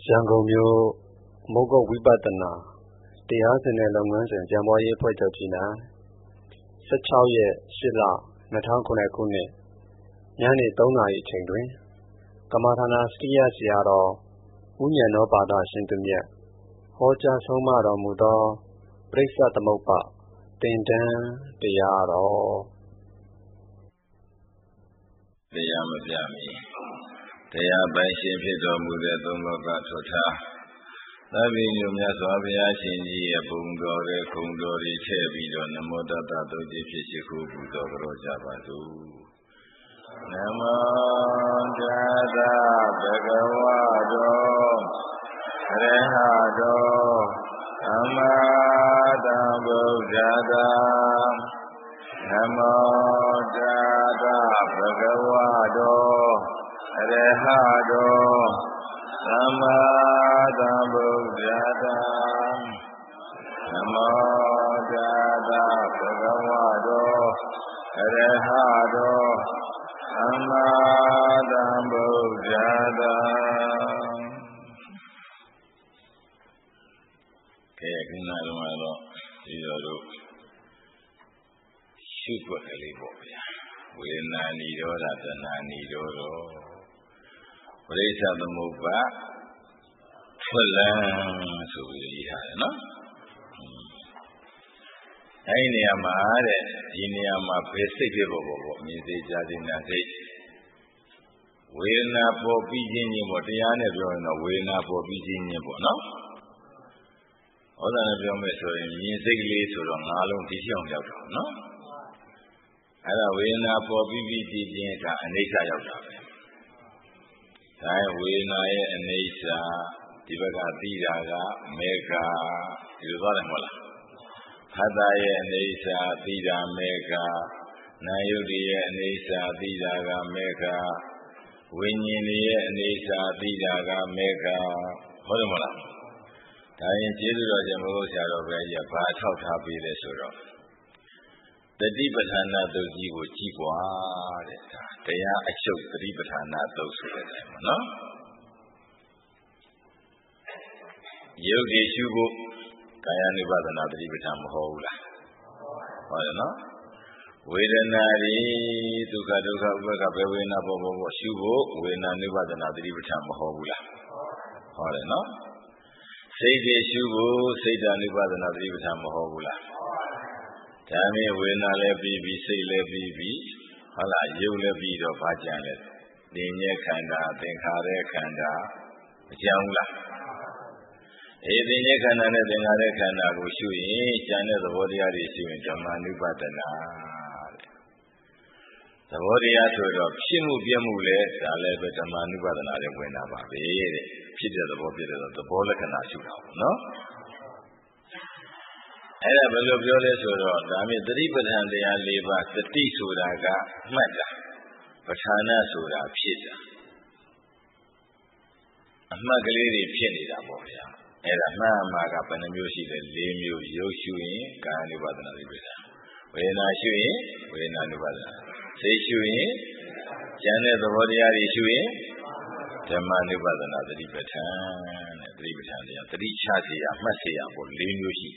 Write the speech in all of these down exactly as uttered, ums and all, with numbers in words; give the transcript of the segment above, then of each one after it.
ရန်ကုန်မြို့မုတ်ကုတ်ဝိပဿနာတရားစင်တဲ့လုပ်ငန်းစဉ်ကျန်းမာရေးအဖွဲ့ချုပ်ကြီး၌၁၆ရက်၈လ၂၀၀၉ခုနှစ်ညနေ၃နာရီအချိန်တွင်ကမ္မထာနာစရိယဆရာတော်ဦးဉာဏ်တော်ဘာသာရှင်သူမြတ်ဟောကြားဆုံးမတော်မူသောပရိစ္ဆသမုပ္ပါသင်တန်းတရားတော်တရားမပြမီတရားပိုင်ရှင်ဖြစ်တော်မူတဲ့သုံးလောကထောထားသဗ္ဗညုမြတ်စွာဘုရားရှင်ကြီးရဲ့ဘုံတော်ရဲ့ခုံတော်တွေထည့်ပြီးတော့နမောတတသုံးခြင်းဖြစ်ရှိခိုးပူဇော်ကြောကြပါစို့နမောတတဘဂဝတောအရဟတောသမ္မာသမ္ဗုဒ္ဓတ္တနမောတတဘဂဝတောအရဟတောသမ္မာသမ္ဗုဒ္ဓတ္တနမောတတဘဂဝတောအရဟတောသမ္မာသမ္ဗုဒ္ဓတ္တကဲခုနကတော့ဒီတော်တို့ရှုွက်ကလေးပေါ့ဗျာဝေဒနာနိရောဓတဏှာနိရောဓပရိစ္ဆသမုပ္ပါဖွလံဆိုပြီးရေးထားတယ်နော်အဲဒီနေရာမှာတဲ့ဒီနေရာမှာဘယ်စိတ်ဖြစ်ပေါ်ပေါ်ပေါ့မြင်စေကြားစေနာစိတ်ဝေဒနာပေါ်ပြီးခြင်းချင်းပေါ့တရားနဲ့ပြောရင်တော့ဝေဒနာပေါ်ပြီးခြင်းချင်းပေါ့နော်ဩဇာနဲ့ပြောမယ်ဆိုရင်မြင်စိတ်ကလေးဆိုတော့ငါးလုံးဒီကြောင်ရောက်တာနော်အဲ့ဒါဝေဒနာပေါ်ပြီးပြီးကြည့်ခြင်းကအနိစ္စရောက်တာပဲဒါဝေဒနာရဲ့အနိစ္စဒီဘက်ကသိတာကမေဃဒီလိုသွားတယ်မဟုတ်လားဖတ်တာရဲ့အနိစ္စသိတာမေဃနာယုတ်ရဲ့အနိစ္စသိတာကမေဃဝိညာဉ်ရဲ့အနိစ္စသိတာကမေဃဟုတ်တယ်မဟုတ်လားဒါရင်ကျေးဇူးတော်ရှင်ဘုရားဆရာတော်ပဲရဘာထောက်ထားပေးလဲဆိုတော့တတိပဋ္ဌာနာသုတ်ကြီးကိုကြည့်ကွာတဲ့ဒါတရားအချုပ်တတိပဋ္ဌာနာသုတ်ဆိုတဲ့အတိုင်းပါနော်ယုတ်ဒီရှုဖို့ကာယ ानु ပါဒနာတတိပဋ္ဌာန်မဟုတ်ဘူးလားဟောတယ်နော်ဝေဒနာတွေဒုက္ခဒုက္ခဥပ္ပခဘယ်ဝေဒနာပေါ်ပေါ်ပေါ်ရှုဖို့ဝေဒနာ ानु ပါဒနာတတိပဋ္ဌာန်မဟုတ်ဘူးလားဟောတယ်နော်စိတ်တွေရှုဖို့စိတ်ဓာ ानु ပါဒနာတတိပဋ္ဌာန်မဟုတ်ဘူးလားဒါမျိုးဝေဒနာလည်းပြီးပြီးစိတ်လည်းပြီးပြီးဟုတ်လားယုတ်လည်းပြီးတော့ဘာကြံလဲသင်ញခန္ဓာသင်္ခါရခန္ဓာမကြံဘူးလားအေးသင်ញခန္ဓာနဲ့သင်္ခါရခန္ဓာကိုရှုရင်ကြံတဲ့သဘောတရားတွေရှုရင်ဓမ္မ ानु ပါဒနာသဘောတရားဆိုတော့ဖြစ်မှုပြမှုလဲဒါလည်းပဲဓမ္မ ानु ပါဒနာတွေဝင်တာပါပဲတဲ့ဖြစ်တဲ့သဘောဖြစ်တဲ့သဘောလက္ခဏာရှုတာပေါ့နော်အဲ့ဒါဘယ်လိုပြောလဲဆိုတော့ဒါမျိုးသတိပဋ္ဌာန်တရား၄ပါးသတိဆိုတာကမှတ်တာပဋ္ဌာနာဆိုတာဖြစ်တာအမှတ်ကလေးတွေဖြစ်နေတာပေါ့ဗျာအဲ့ဒါမှတ်မှာကဘယ်နှမျိုးရှိလဲ၄မျိုးရုပ်ရှုရင်ကာယ ानु ပါဒနာသတိပဋ္ဌာန်ဝေဒနာရှုရင်ဝေဒနာ ानु ပါဒနာစိတ်ရှုရင်ဉာဏ်နဲ့သဘောတရားတွေရှုရင်ဓမ္မ ानु ပါဒနာသတိပဋ္ဌာန်တဲ့သတိပဋ္ဌာန်တရားသတိချစေရမှတ်စေရပေါ့၄မျိုးရှိ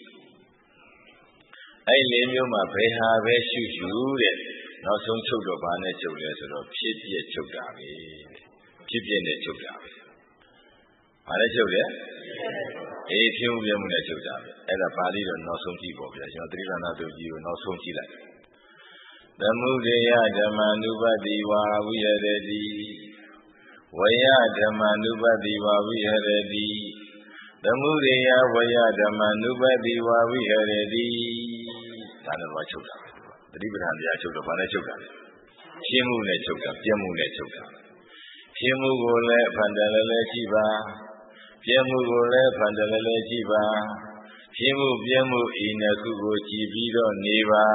အဲ့လေးမျိုးမှာဘယ်ဟာပဲရှုရှုတဲ့နောက်ဆုံးချုပ်တော့ဘာနဲ့ချုပ်လဲဆိုတော့ဖြစ်ပြက်ချုပ်တာပဲဖြစ်ပြက်နဲ့ချုပ်တာပဲဘာနဲ့ချုပ်လဲအေးဖြစ်မှုပြမှုနဲ့ချုပ်တာပဲအဲ့ဒါပါဠိတော့နောက်ဆုံးကြည့်ပေါ့ဗျာကျွန်တော်သတိရဏတုကြီးကိုနောက်ဆုံးကြည့်လိုက်သမုဒယဓမ္မ ानु ပတ္တိဝါဝိဟရတိဝယဓမ္မ ानु ပတ္တိဝါဝိဟရတိသမုဒယဝယဓမ္မ ानु ပတ္တိဝါဝိဟရတိဒါနဲ့တော့ချုပ်တာပဲတတိပဋ္ဌာန်တရားချုပ်တော့ဘာနဲ့ချုပ်တာလဲရှင်းမှုနဲ့ချုပ်တာပြည့်မှုနဲ့ချုပ်တာရှင်းမှုကိုလည်းဖန်တယ်လည်းကြည့်ပါပြည့်မှုကိုလည်းဖန်တယ်လည်းကြည့်ပါရှင်းမှုပြည့်မှုဤနှစ်ခုကိုကြည့်ပြီးတော့နေပါ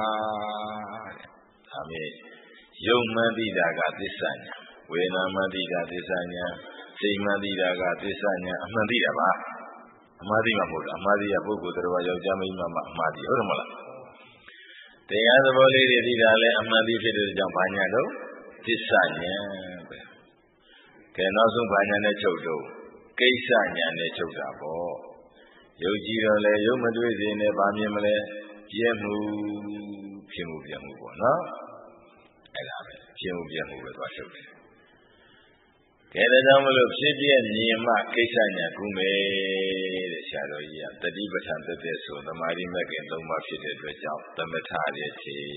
ဒါမျိုးယုံမှန်သိတာကသစ္စာညာဝေဒနာမှန်သိတာသစ္စာညာစိတ်မှန်သိတာကသစ္စာညာအမှန်သိတာပါအမှားသိမှာမဟုတ်ဘူးအမှားသိရပုဂ္ဂိုလ်တော်ယောက်ျားမိန်းမမှအမှားသိဟုတ်တယ်မလားတရားသဘောလေးတွေသိတာလည်းအမှန်သိဖြစ်တဲ့ကြောင့်ဘာညာတော့သစ္စာညာပဲကဲနောက်ဆုံးဘာညာနဲ့ချုပ်တော့ကိစ္စညာနဲ့ချုပ်တာပေါ့ယုတ်ကြည်တော့လေယုတ်မတွေ့စေနဲ့ဗာမြင်မလဲပြည့်မှုဖြစ်မှုပြည့်မှုပေါ့နော်အဲ့ဒါပဲဖြစ်မှုပြည့်မှုပဲသွားချုပ်တယ်ကဲဒါကြောင့်မလို့ဖြစ်ပြမြင်မှကိစ္စညာကုမယ်တဲ့ဆရာတော်ကြီးကတတိပဋ္ဌာန်သက်သက်ဆိုသမာဓိမဲ့ခင်သုံးပါးဖြစ်တဲ့အတွက်ကြောင့်သမထရဲ့ခြေ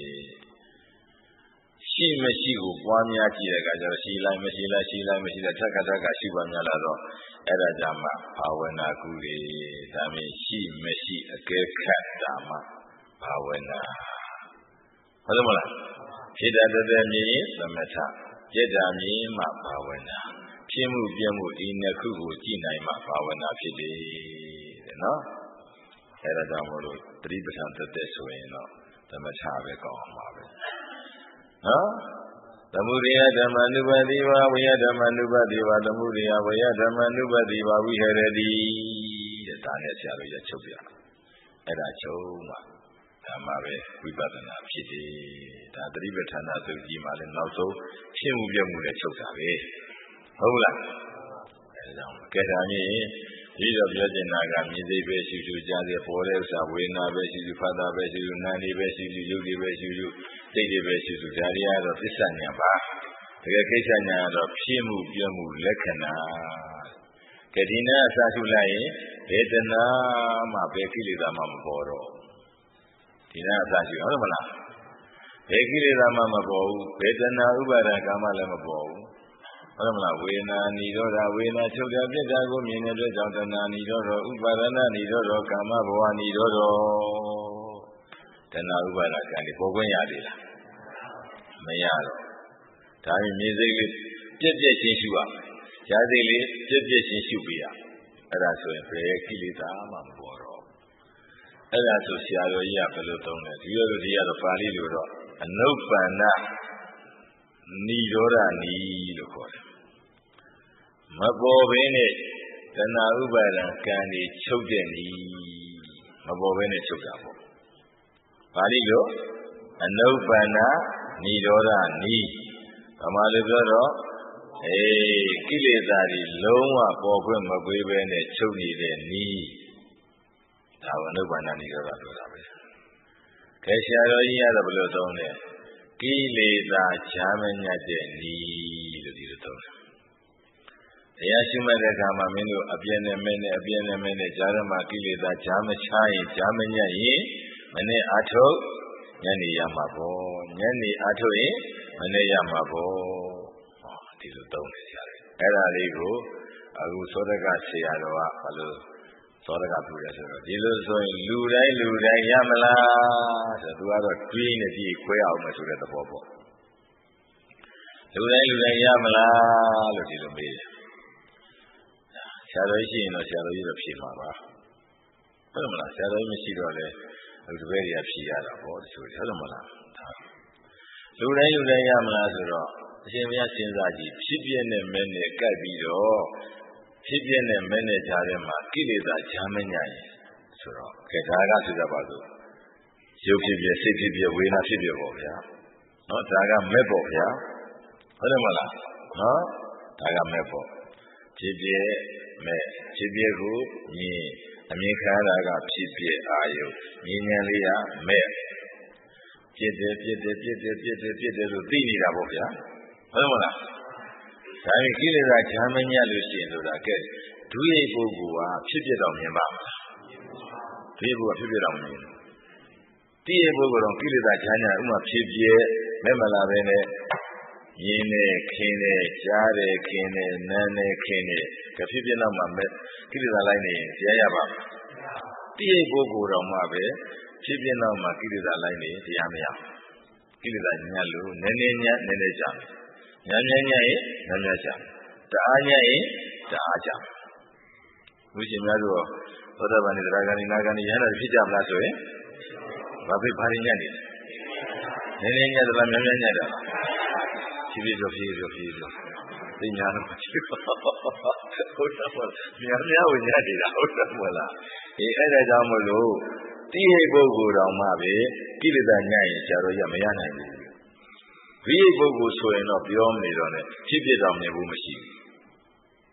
ရှိမရှိကိုပွားများကြည့်တဲ့အခါကျတော့ရှိလိုက်မရှိလိုက်ရှိလိုက်မရှိလိုက်ထက်ကထက်ကရှိပါများလာတော့အဲ့ဒါကြောင့်မှဘာဝနာကုလေဒါမြင်ရှိမရှိအကဲခတ်တာမှဘာဝနာဟုတ်တယ်မလားဖြစ်တာတည်းမြင်သမထပြည့်တာမြင်မှဘာဝနာဖြစ်မှုပြည့်မှုဒီနှစ်ခုကိုကြည့်နိုင်မှဘာဝနာဖြစ်တယ်တဲ့နော်အဲ့ဒါကြောင့်မို့လို့တတိပဋ္ဌာန်သက်သက်ဆိုရင်တော့သမထပဲကောင်းအောင်ပါပဲနော်သမုဒိယဓမ္မ ानु ပတိဝဝိယဓမ္မ ानु ပတိဝသမုဒိယဝိယဓမ္မ ानु ပတိဝဝိဟရတိတဲ့ဒါနဲ့ဆရာတို့ရချုပ်ပြအဲ့ဒါချုပ်မှဓမ္မပဲဝိပဿနာဖြစ်တယ်ဒါတတိပဋ္ဌာန်သုတ်ကြီးမှာလည်းနောက်ဆုံးဖြစ်မှုပြမှုနဲ့ချုပ်တာပဲဟုတ်လားအဲဒါကြောင့်ကဲဒါမြင်ဒီတော့ပြောချင်တာကမြင်စိတ်ပဲရှိရှိကြားတဲ့ပေါ်တဲ့ဥစ္စာဝေဒနာပဲရှိရှိဖတ်တာပဲရှိရှိနာနေပဲရှိရှိရုပ်တွေပဲရှိရှိစိတ်တွေပဲရှိရှိဒါတွေကတော့သစ္စာဉာဏ်ပါတကယ်ကိစ္စဉာဏ်ကတော့ဖြစ်မှုပြမှုလက္ခဏာကဲဒီနဲ့အစာရှုလိုက်ရင်ဝေဒနာမှပဲကိလေသာမှမပေါ်တော့ဒီနဲ့အစာရှုဟုတ်မလားဘယ်ကိလေသာမှမပေါ်ဘူးဝေဒနာဥပါဒကာမလည်းမပေါ်ဘူးဟုတ်မလားဝေဒနာနိရောဓဝေဒနာချုပ်တာပြစ်တာကိုမြင်တဲ့အတွက်ကြောင့်တဏှာနိရောဓဥပါဒနာနိရောဓကာမဘဝနိရောဓတဏှာဥပါဒကံဒီပေါ်ခွင့်ရသေးလားမရတော့ဒါမြင်မြင်စိတ်လေးပြည့်ပြည့်ရှင်းရှုရမယ်ဈာစိတ်လေးပြည့်ပြည့်ရှင်းရှုပြရအဲ့ဒါဆိုရင်ဘယ်ကိလေသာမှမပေါ်တော့အဲ့ဒါဆိုဆရာတော်ကြီးကဘယ်လိုသုံးလဲဒီလိုလိုဒီကတော့ပါဠိလိုတော့အနုပ္ပန္နနိရောဓနီလို့ခေါ်တယ်မပေါ်ဘဲနဲ့တဏှာဥပါဒံကံတွေချုပ်တဲ့နီမပေါ်ဘဲနဲ့ချုပ်တာပေါ့ပါဠိလိုအနုပ္ပန္နနိရောဓနီဗမာလိုပြောတော့အေးကိလေသာတွေလုံးဝပေါ်ခွင့်မပေးဘဲနဲ့ချုပ်နေတဲ့နီဒါဝအနုပ္ပန္နနိရောဓပြောတာပဲခဲဆရာတော်ကြီးကတော့ဘယ်လိုသုံးလဲကိလေသာချာမညတ်တဲ့နီလို့ဒီလိုသုံးတယ်တရားရှိမှတ်တဲ့အခါမှာမင်းတို့အပြည့်နဲ့မဲနဲ့အပြည့်နဲ့မဲနဲ့ဈာရမကိလေသာဈာမချရင်ဈာမညတ်ရင်မနေ့အထုတ်ညနေရမှာပေါ့ညနေအထုတ်ရင်မနေ့ရမှာပေါ့ဟောဒီလိုသုံးတယ်ဆရာတွေအဲ့ဒါလေးကိုအခုသောတကဆရာတော်ကဘာလို့သောတကပြုရဆိုတော့ဒီလိုဆိုရင်လူတိုင်းလူတိုင်းရမလားဆိုသူကတော့တွေးနေပြီးခွဲအောင်မယ်ဆိုတဲ့သဘောပေါ့လူတိုင်းလူတိုင်းရမလားလို့ဒီလိုမေးတယ်ဆရာတော်ရှိရင်တော့ဆရာတော်ကြီးတော့ဖြေမှာပါဟုတ်မလားဆရာတော်မရှိတော့လေဒီဘက်တွေကဖြေရတာပေါ့တချို့ဟုတ်မလားလူတိုင်းလူတိုင်းရမလားဆိုတော့အရှင်ဘုရားစဉ်းစားကြည့်ဖြစ်ပြနဲ့မဲနဲ့ကပ်ပြီးတော့ဖြစ်ပြနဲ့မဲနဲ့ကြားထဲမှာကိလေသာဈာမညရင်ဆိုတော့ခေတ္တကဆိုကြပါစို့ရုပ်ဖြစ်ပြစိတ်ဖြစ်ပြဝေဒနာဖြစ်ပြပေါ့ဗျာနော်ဒါကမဲ့ပေါ့ဗျာဟုတ်တယ်မလားနော်ဒါကမဲ့ပေါ့ဖြစ်ပြမဲ့ဖြစ်ပြကိုမြင်အမြင်ခံရတာကဖြစ်ပြအာယုမြင်ဉာဏ်လေးကမဲ့ပြစ်တယ်ပြစ်တယ်ပြစ်တယ်ပြစ်တယ်ပြစ်တယ်လို့သိနေတာပေါ့ဗျာဟုတ်မလားဒါရင်ကိလေသာဈာမညတ်လို့ရှိရင်ဆိုတာကဲဒုရိပုဂ္ဂိုလ်ကဖြစ်ပြတော့မြင်ပါမလားဒုရိပုဂ္ဂိုလ်ကဖြစ်ပြတော့မမြင်ဘူးတိရိပုဂ္ဂိုလ်တော့ကိလေသာဈာညတ်ဥမာဖြစ်ပြမဲ့မလာပဲနဲ့မြင်တယ်ခင်တယ်ကြားတယ်ခင်တယ်နားတယ်ခင်တယ်ကဖြစ်ပြတော့မှမဲ့ကိလေသာလိုက်နေရင်တရားရပါ့မလားတိရိပုဂ္ဂိုလ်တော့မှပဲဖြစ်ပြတော့မှကိလေသာလိုက်နေတရားမရဘူးကိလေသာညတ်လို့နည်းနည်းညတ်နည်းနည်းကြာညံ့ညံ့ညံ့ရင်ညံ့ညံ့ကြာတအားညံ့ရင်တအားကြာဘုရှင်များတို့သောတာပန်ဒီသရဂန်ဒီနာဂန်ဒီရဟန္တာဖြစ်ကြမလားဆိုရင်ဘာဖြစ်ဘာညံ့နေလဲနည်းနည်းညံ့သလားညံ့ညံ့ညံ့တာဖြည်းဖြည်းပြောဖြည်းဖြည်းပြောဖြည်းဖြည်းသိညာတော့မရှိဘူးဟုတ်တယ်ပေါ့များများဝင်ညံ့နေတာဟုတ်တယ်မလားအေးအဲ့ဒါကြောင့်မလို့တိဟိပုဂ္ဂိုလ်တော်မှပဲကိလေသာညံ့ရင်ဆရာတော်ကြီးမရနိုင်ဘူးဝိပုဂ္ဂိုလ်ဆိုရင်တော့ပြောမနေတော့နဲ့ဖြစ်ဖြစ်တော့မြင်ဘူးမရှိဘူးတ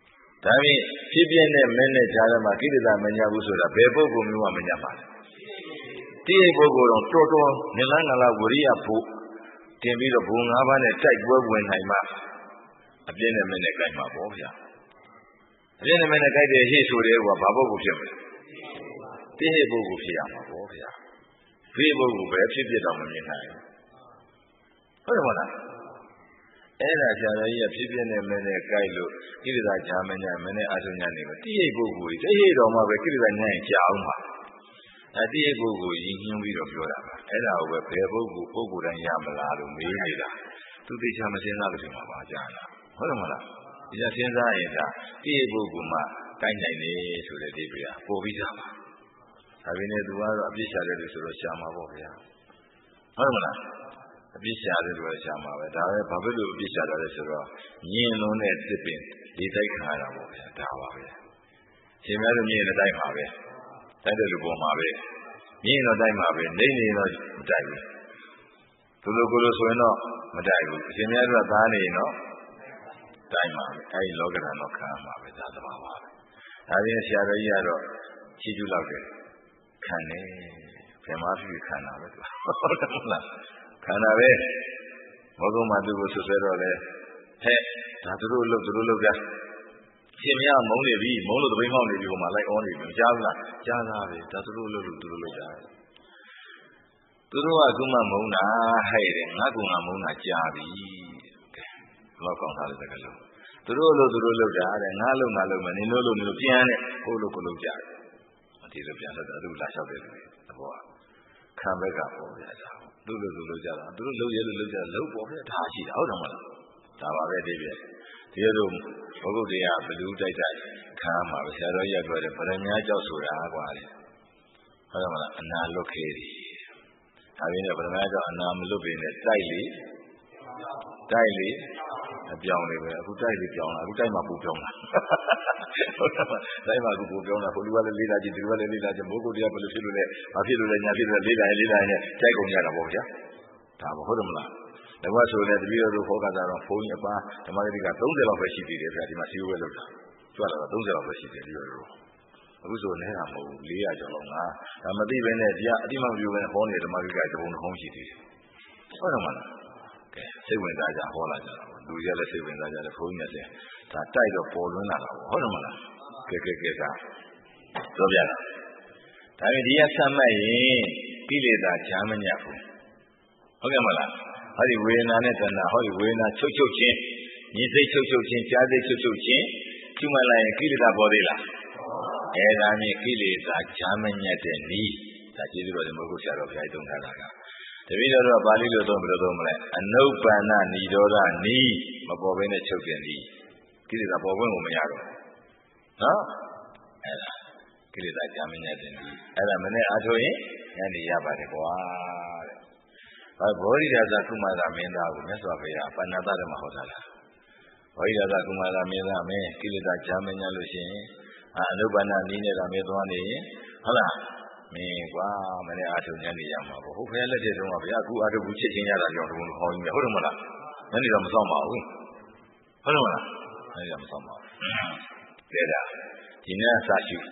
ဒါပြင်ဖြစ်ပြတဲ့မင်းနဲ့ကြားထဲမှာကိလေသာမညဘူးဆိုတာဘယ်ပုဂ္ဂိုလ်မျိုးမှမညပါဘူးတိရိပုဂ္ဂိုလ်တော့တော်တော်နလန်းနလာဝရိယဖို့တင်ပြီးတော့ဘုံ၅ပါးနဲ့တိုက်ပွဲဝင်နိုင်မှအပြည့်နဲ့မင်းနဲ့ကြိုက်မှာပေါ့ဗျာအပြည့်နဲ့မင်းနဲ့ကြိုက်တဲ့ဟိဆိုတဲ့ကဘာပုဂ္ဂိုလ်ဖြစ်မလဲတိရိပုဂ္ဂိုလ်ဖြစ်ရမှာပေါ့ဗျာဒီပုဂ္ဂိုလ်ပဲဖြစ်ဖြစ်တော့မမြင်နိုင်ဘူးဟုတ်တယ်မလားအဲ့ဒါဆရာတော်ကြီးကဖြစ်ဖြစ်နဲ့မင်းနဲ့ကြိုက်လို့ကိလေသာဈာမညမင်းနဲ့အာထုညနေမှာတိရိပုဂ္ဂိုလ်ကြီးတိရိတော်မှာပဲကိလေသာညရင်ကြာအောင်ပါအတိရိပုဂ္ဂိုလ်ရင်းညွှန်းပြီးတော့ပြောတာပါအဲ့ဒါကိုပဲဘယ်ပုဂ္ဂိုလ်ပုဂ္ဂိုလ်တိုင်းရမလားလို့မေးနေတာသူသိချာမစင်းစားလို့ဒီမှာပါကြာလားဟုတ်တယ်မလားဒီကစဉ်းစားရင်ဒါတိရိပုဂ္ဂိုလ်မှာကိုင်းနိုင်နေဆိုတဲ့ဒီပြာပို့ပြီးသားပါဒါပေမဲ့သူကတော့အပြစ်ရှာတယ်လို့ဆိုတော့ရှာမှာပေါ့ဗျာဟုတ်မလားအပြစ်ရှာတယ်လို့ရှာမှာပဲဒါပဲဘာဖြစ်လို့အပြစ်ရှာတာလဲဆိုတော့ညင်လုံးတဲ့သစ်ပင်ဒီတိုက်ခါတာပေါ့ဗျာဒါပါပဲရှင်များတို့မြင်တဲ့တိုက်ပါပဲတိုက်တယ်လို့ပေါ်မှာပဲမြင်တော့တိုက်မှာပဲနေနေတော့မတိုက်ဘူးသူလိုကိုလိုဆိုရင်တော့မတိုက်ဘူးရှင်များတို့ကသားနေတော့တိုက်မှာပဲအဲဒီလောကဓာတ်တော့ခံမှာပဲဒါသဘာဝပဲဒါပြင်ဆရာတော်ကြီးကတော့ချီးကျူးလောက်တယ်ခံတယ်ဘယ်မှာဖြစ်ခံတာပဲသူဟုတ်တယ်မလားခံတာပဲဘောကုံမှာသူ့ကိုဆွဆွဲတော့လေဟဲ့ဒါသူတို့လုပ်သူတို့လုပ်ကြရှင်မမုန်းနေပြီမုန်းလို့တပိန်းမောက်နေပြီဟိုမှာလိုက်အောနေပြီကြားဘူးလားကြားလားပဲဒါသူတို့လုပ်လို့သူတို့လုပ်ကြတယ်သူတို့ကခုမှမုန်းတာဟဲ့တယ်ငါကငါမုန်းတာကြားပြီကဲဘလောက်ကောင်းသားတဲ့ကလေးသူတို့လုပ်သူတို့လုပ်ကြတယ်ငါလုပ်ငါလုပ်မယ်နင်တို့လုပ်နင်တို့ပြန်တယ်ဟိုလိုကိုလုပ်ကြတယ်ဒီလိုပြန်တော့သူလာလျှောက်တယ်လူတွေသဘောကခံဘက်ကပေါ်ပြတာသူ့လိုသူလုပ်ကြတာသူတို့လုပ်ရဲလို့လုပ်ကြလုပ်ပေါ်ပြတာရှိတာဟုတ်တယ်မလားဒါပါပဲဒီပြဒီလိုဘုဂုတ်တရားဘလူးတိုက်တိုက်ခံမှာပဲဆရာတော်ကြီးကပြောတယ်ဗရမ ्या ကြောက်ဆိုတာကွာလေဟုတ်တယ်မလားအနာလွတ်ခေတယ်ဒါပြင်းနဲ့ဗရမ ्या ကြောက်အနာမလွတ်ပေနဲ့တိုက်လေတိုက်လေအပြောင်းလေပဲအခုတိုက်လေပြောင်းလာအခုတိုက်မှာပူပြောင်းလာဟုတ်တယ်တိုက်မှာအခုပူပြောင်းလာဟိုလူကလည်းလေးလာကြည့်ဒီလူကလည်းလေးလာကြည့်ဘုဂုတ်တရားဘယ်လိုဖြစ်လို့လဲဘာဖြစ်လို့လဲညာဖြစ်လို့လေးလာရင်လေးလာရင်တိုက်ကုန်ကြတာပေါ့ဗျာဒါမဟုတ်တယ်မလားဒါကဆိုလည်းတပည့်တော်တို့ဟောကစားတော့ဘုန်းကြီးအပန်းဓမ္မဂတိကသုံးဆယ်လောက်ပဲရှိသေးတယ်ဗျာဒီမှာစီဝဲလောက်တာကြွလာတော့သုံးဆယ်လောက်ပဲရှိသေးတယ်ပြီးတော့အခုဆိုနေတာမဟုတ်ဘူးလေးရာကျော်လောက်ငါဒါမသိဘဲနဲ့ဒီကအတိမမပြုဘဲနဲ့ဟောနေတဲ့ဓမ္မဂတိကတပုံတစ်ခုံးရှိသေးတယ်ဟုတ်တယ်မလားကဲစိတ်ဝင်စားကြဟောလာကြတာပေါ့လူရလည်းစိတ်ဝင်စားကြတယ်ဘုန်းကြီးနဲ့ဒါတိုက်တော့ပေါ်လွန်းလာတာပေါ့ဟုတ်တယ်မလားကဲကဲကဲဒါပြောပြတာဒါပေမဲ့ဒီကဆက်မှတ်ရင်ကိလေသာဈာမညတ်ဘူးဟုတ်ကဲ့မလားဟောဒီဝေဒနာနဲ့တဏှာဟောဒီဝေဒနာချုပ်ချုပ်ချင်းညီစိတ်ချုပ်ချုပ်ချင်းကြားစိတ်ချုပ်ချုပ်ချင်းကျွမှလိုက်ရင်ကိလေသာပေါ်သေးလားအဲဒါမြင်ကိလေသာဈာမညတ်တဲ့နည်းဒါကျေးဇူးတော်ဒီမဟုတ်ဆရာတော်ဘုရားသုံးထားတာကတပည့်တော်တို့ကပါဠိလိုသုံးဘယ်လိုသုံးမလဲအနုပ္ပန္နနိရောဓနီးမပေါ်ဘဲနဲ့ချုပ်တဲ့နီးကိလေသာပေါ်ဝင်ကိုမရတော့နော်အဲ့ဒါကိလေသာဈာမညတ်တဲ့နီးအဲ့ဒါမနဲ့အားထုတ်ရင်ညနေရပါတယ်ကွာတဲ့ဘာဘောဓိဒါသကုမာရမင်းသားကိုမြတ်စွာဘုရားပဏ္ဏသဓမ္မဟောတာလားဘောဓိဒါသကုမာရမင်းသားမင်းကိလေသာဈာမညတ်လို့ရှိရင်အနုပ္ပန္နနီးနဲ့သာမင်းသွားနေရင်ဟုတ်လားမင်းကွာမနေ့အာထုံညနေရမှာပေါ့ဟုတ်ဖဲလက်တဲ့တုန်းကဗျာအခုအာထုံဘူးချစ်ချင်းရတာကြောင့်တုန်းကဟောင်းကြီးဟုတ်တယ်မလားညနေတော့မဆောင်ပါဘူးဟုတ်တယ်မလားညနေတော့မဆောင်ပါဘူးကဲဒါဒီနေ့အစာရှု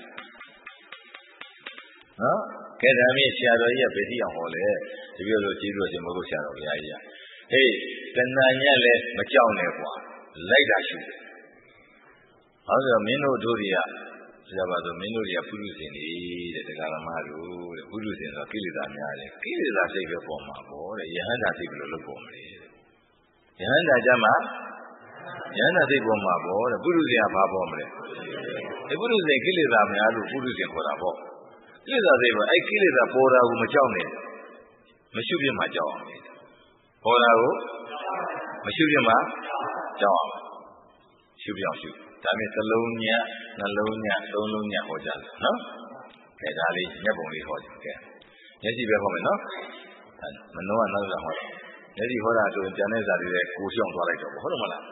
နော်ကဲဒါမြင့်ဆရာတော်ကြီးကဗေတိအောင်ဟောလေဒီပြောလို့ကျေးဇူးရှင်ဘုရားဆရာတော်ဘုရားကြီးကဟေးတဏှာညက်လည်းမကြောက်နဲ့ကွာလိုက်တာရှုတယ်ဟောဆိုမင်းတို့တို့တွေကဆရာပါဆိုမင်းတို့တွေကပုရုဇဉ်တွေတဲ့တရားဓမ္မတို့တဲ့ပုရုဇဉ်ဆိုကိလေသာများတယ်ကိလေသာစိတ်ပဲပေါ်မှာပေါ့တဲ့ယဟန္တာစိတ်ဘယ်လိုလုပ်ပေါ်မလဲယဟန္တာကြမှာယဟန္တာစိတ်ပေါ်မှာပေါ့တဲ့ပုရုဇဉ်ကဘာပေါ်မလဲဒီပုရုဇဉ်ကိလေသာများလို့ပုရုဇဉ်ခေါ်တာပေါ့ကိလေသာစိတ်ပေါ်အဲ့ကိလေသာပေါ်တာကိုမကြောက်နဲ့မရှုပြမှကြောက်အောင်ပေါ်တာကိုမရှုပြမှကြောက်အောင်ရှုပြအောင်ရှုဒါနဲ့သလုံးညက်နှလုံးညက်သုံးလုံးညက်ဟောကြတယ်နော်ကဲဒါလေးညက်ပုံလေးဟောကြကဲမျက်စိပဲဟောမယ်နော်မနှောကနောက်လာဟောတယ်မျက်စိဟောတာဆိုရင်ကျန်တဲ့ဇာတိတွေကိုရှောင်သွားလိုက်တော့ဟုတ်တယ်မလား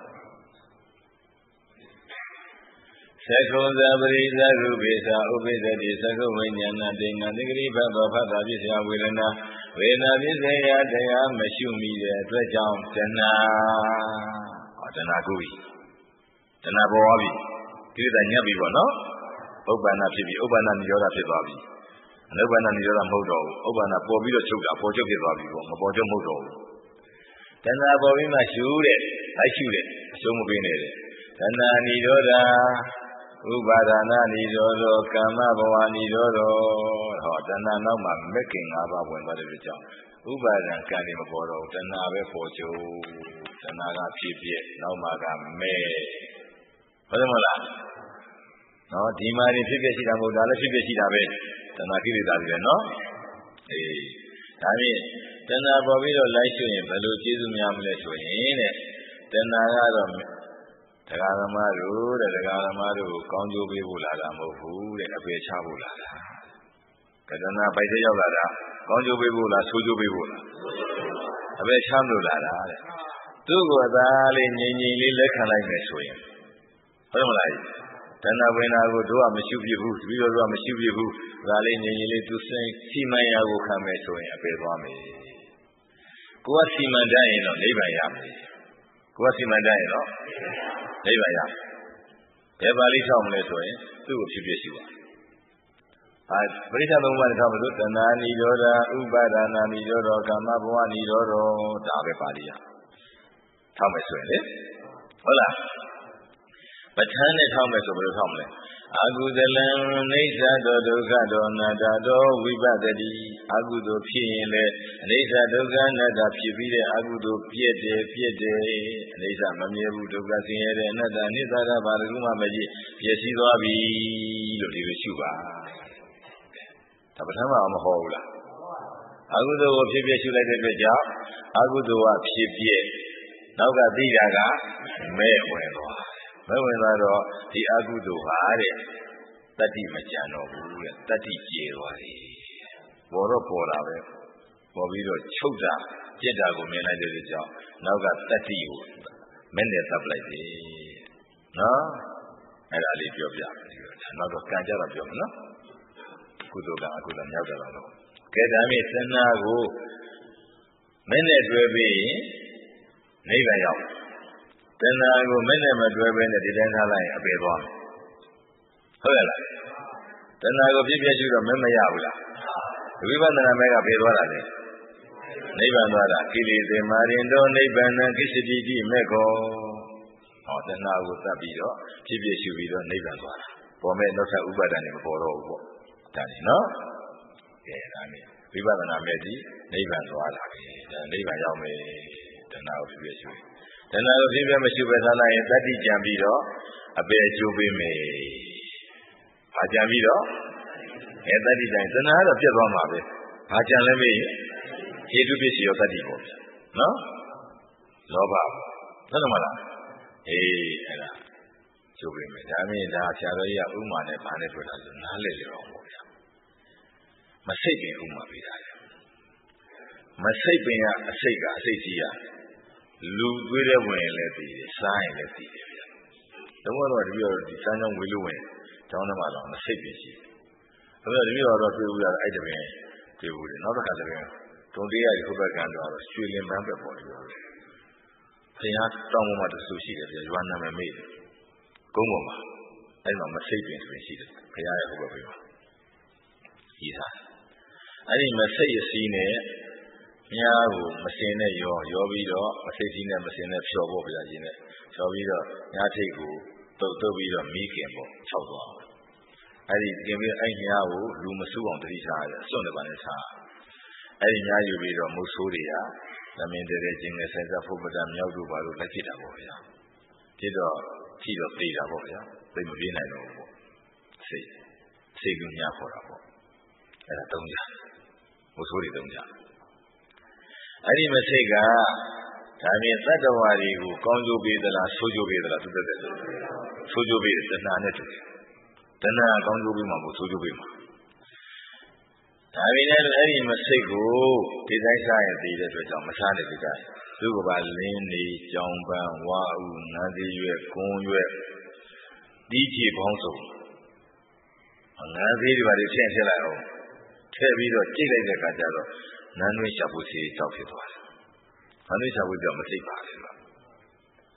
သက္ကုံဇပရိသရုပိသဥပိသတိသက္ကုဝိညာဏတေနတိဂရိဘဘဖတ်တာပြစ္ဆယဝေဒနာဝေဒနာပြစ္ဆယတရားမရှုမိတဲ့အတွက်ကြောင့်တဏှာဟောတဏှာကုပြီတဏှာပေါ်ပြီကိလေသာညှပ်ပြီပေါ့နော်ဥပ္ပန္နဖြစ်ပြီးဥပ္ပန္နနိရောဓဖြစ်သွားပြီအနုပ္ပန္နနိရောဓမဟုတ်တော့ဘူးဥပ္ပန္နပေါ်ပြီးတော့ချုပ်တာပေါ်ချုပ်ဖြစ်သွားပြီပေါ့မပေါ်ချုပ်မဟုတ်တော့ဘူးတဏှာပေါ်ပြီးမှရှုတဲ့လိုက်ရှုတဲ့အရှုံးမပေးနဲ့တဲ့တဏှာနိရောဓဥပါဒနာနိရောဓကာမဘဝနိရောဓဟောတဏှာနောက်မှာမက္ခင်၅ပါးဝင်သွားတဲ့အတွက်ကြောင့်ဥပါဒံကံနေမပေါ်တော့တဏှာပဲပေါ်ချုပ်တဏှာကဖြစ်ပြက်နောက်မှာကမဲဟုတ်တယ်မဟုတ်လားနော်ဒီမှာနေဖြစ်ပြက်ရှိတာမဟုတ်ဒါလည်းဖြစ်ပြက်ရှိတာပဲတဏှာကိလေသာတွေပဲနော်အေးဒါဖြင့်တဏှာပေါ်ပြီးတော့လိုက်ရှုရင်ဘယ်လိုကျေးဇူးများမလဲဆိုရင်တဲ့တဏှာကတော့တရားဓမ္မတို့တဲ့တရားဓမ္မတို့ကိုကောင်းကျိုးပေးဖို့လာတာမဟုတ်ဘူးတဲ့အပေချဖို့လာတာကတဏှာပိုက်တဲ့ရောက်လာတာကောင်းကျိုးပေးဖို့လားဆိုးကျိုးပေးဖို့လားအပေချလို့လာတာတဲ့သူ့ကိုယ်သာလေးငြိမ်ငြိမ်လေးလက်ခံလိုက်မယ်ဆိုရင်ဟုတ်မလားတဏှာဝိညာဉ်ကိုတို့ကမရှိပြဘူးပြီးတော့တို့ကမရှိပြဘူးဒါလေးငြိမ်ငြိမ်လေးသူစိတ်စီမံရာကိုခံမယ်ဆိုရင်အပေသွားမယ်ကိုယ်ကစီမံတတ်ရင်တော့နိဗ္ဗာန်ရမယ်ကိုယ်ကစီမံတတ်ရင်တော့နိဗ္ဗာန်ရဘယ်ပါဠိထောက်မလဲဆိုရင်သူ့ကိုဖြစ်ဖြစ်ရှိပါအာပရိစ္ဆေသုံးပါးထောက်မလို့တဏှာနိရောဓဥပါဒနာနိရောဓကာမဘဝနိရောဓဒါပဲပါဠိရထောက်မယ်ဆိုရင်လေဟုတ်လားပဋ္ဌာန်းနဲ့ထောက်မယ်ဆိုဘယ်လိုထောက်မလဲအကုသလံအိဋ္ဌတောဒုက္ခတောအနတ္တတောဝိပဿတိအကုသိုလ်ဖြစ်ရင်လေအိဋ္ဌဒုက္ခအနတ္တဖြစ်ပြီးတဲ့အကုသိုလ်ပြည့်တယ်ပြည့်တယ်အိဋ္ဌမမြဲဘူးဒုက္ခဆင်းရဲတဲ့အနတ္တအနိစ္စကဘာတကူမှမကြည့်ပြည့်စည်သွားပြီလို့ဒီလိုရှုပါဒါပဋ္ဌာန်းမှာမဟောဘူးလားအကုသိုလ်ကိုဖြစ်ပြရှုလိုက်တဲ့အတွက်ကြောင့်အကုသိုလ်ကဖြစ်ပြနောက်ကသိတာကမဲ့ဝင်သွားမဲ့ဝင်သွားတော့ဒီအကုသိုလ်ဟာတဲ့တတ္တိမကြံတော့ဘူးတဲ့တတ္တိကျေသွားတယ်ပေါ်တော့ပေါ်တာပဲပေါ်ပြီးတော့ချုပ်တာပြက်တာကိုမြင်လိုက်တဲ့ကြောင့်နောက်ကတတ္တိကိုမဲ့နဲ့တပ်လိုက်တယ်နော်အဲ့ဒါလေးပြောပြမယ်ဒါနောက်တော့ကံကြတော့ပြောမယ်နော်ကုသိုလ်ကအကုသိုလ်မြောက်ကြတော့လို့ကဲဒါမြင့်သဏ္ဍာကိုမဲ့နဲ့တွဲပြီးနိဗ္ဗာန်ရောက်တဏှာကိုမဲ့နဲ့မတွဲဘဲနဲ့ဒီတိုင်းထားလိုက်ရင်အပေသွားမယ်ဟုတ်ရဲ့လားတဏှာကိုပြည့်ပြည့်ရှိတော့မဲ့မရဘူးလားဝိပဿနာမဲ့ကပေသွားတာလေနိဗ္ဗာန်သွားတာကိလေသာမာရင်တော့နိဗ္ဗာန်ကိစ္စတိတိမဲ့ကောဟောတဏှာကိုသတ်ပြီးတော့ပြည့်ပြည့်ရှိပြီးတော့နိဗ္ဗာန်သွားတာပေါ်မဲ့နောက်ထပ်ဥပါဒဏ်တွေမပေါ်တော့ဘူးပေါ့ဒါနေနော်ကဲဒါနေဝိပဿနာမဲ့ဒီနိဗ္ဗာန်သွားတာပဲဒါနိဗ္ဗာန်ရောက်မယ်တဏှာကိုပြည့်ပြည့်ရှိတဏှာကိုပြည့်ပြည့်မရှိပဲထားလိုက်ရင်တတ္တိကြံပြီးတော့အပေအကျိုးပေးမယ်။ဘာကြံပြီးတော့အဲတတ္တိတိုင်းတဏှာကတော့ပြတ်သွားမှာပဲ။ဘာကြံလဲမေးဟေတုပစ္စည်းရောတတ္တိပေါ့ဗျာ။နော်။လောဘဟုတ်တယ်မလား။အေးအဲ့ဒါကျိုးပေးမယ်။ဒါမင်းဒါဆရာတော်ကြီးကဥမာနဲ့ဘာနဲ့တွေ့တာလဲနားလည်ကြတော့ပေါ့ဗျာ။မစိတ်ပင်ဥမာပေးတာလေ။မစိတ်ပင်ကအစိတ်ကအစိတ်ကြီးရလူသွေးတဲ့ဝင်လည်းသိတယ်စားရင်လည်းသိတယ်ဗျာ။တော့တော့ဒီပြောဒီစမ်းကြောင်းဝေလို့ဝင်ကျောင်းထဲမှာတော့မစိတ်ပြရှိတယ်။အဲ့တော့ဒီပြောတော့တွေ့ဦးရအဲ့တပင်တွေ့ဦးတယ်နောက်တစ်ခါတပင်တုံတေးရဒီခုဘက်ကန်းတော့ရွှေလင်ပန်းပဲပေါ်တယ်ပြောတယ်။ဘုရားတောင်းပေါ်မှာတဆူရှိတယ်ဗျာရွာနာမည်မေ့တယ်။ကုန်းပေါ်မှာအဲ့မှာမစိတ်ပင်ဆိုရင်ရှိတယ်ဘုရားရဲ့ဟိုဘက်ပြောကြီးစားအဲ့ဒီမစိတ်ရစီးနဲ့မြားကိုမစင်နဲ့ရောရောပြီးတော့မစိတ်ကြီးနဲ့မစင်နဲ့ဖြော်ဖို့ဗျာကြီးနဲ့ဖြော်ပြီးတော့မြားထိတ်ကိုတုတ်တုတ်ပြီးတော့မီးခင်ပေါ့ခြောက်သွားအောင်အဲ့ဒီခင်ပြီးအဲ့မြားကိုလူမဆူအောင်တတိထားရတယ်အစွန့်တွေပါနဲ့ထားအဲ့ဒီမြားယူပြီးတော့မုတ်ဆိုးတွေကသမင်တဲတဲ့ခြင်းနဲ့ဆက်ဆက်ဖုတ်ပဒမြောက်တို့ပါလို့လက်ဖြစ်တာပေါ့ဗျာဖြစ်တော့ကြည့်တော့သိတာပေါ့ဗျာသိမပြေးနိုင်တော့ဘူးပေါ့စိတ်စိတ်ကမြားခေါ်တာပေါ့အဲ့ဒါသုံးကြမုတ်ဆိုးတွေသုံးကြအဲ့ဒီမစိတ်ကဒါပြင်သတ္တဝါတွေကိုကောင်းကျိုးပေးသလားဆိုးကျိုးပေးသလားသူတက်တယ်ဆိုးကျိုးပေးတယ်တဏှာနဲ့တူတယ်တဏှာကောင်းကျိုးပေးမှာမဟုတ်ဆိုးကျိုးပေးမှာဒါပြင်လည်းအဲ့ဒီမစိတ်ကိုဒီတိုင်းစားရင်သိတဲ့အတွက်ကြောင့်မစားတဲ့ဒီတိုင်းသူကပါလင်းနေကြောင်ပန်းဝါဥနန်းသေးရွက်ကွန်းရွက်ဒီကြည့်ပေါင်းစုံငန်းသေးတွေပါလေဖြန့်ဖြစ်လိုက်အောင်ထည့်ပြီးတော့ကြိတ်လိုက်တဲ့အခါကျတော့နန်းတွင်းရှာဖို့စီတောက်ဖြစ်သွားတယ်။နန်းတွင်းရှာဖို့ကြောင့်မစိတ်ပါဘူး။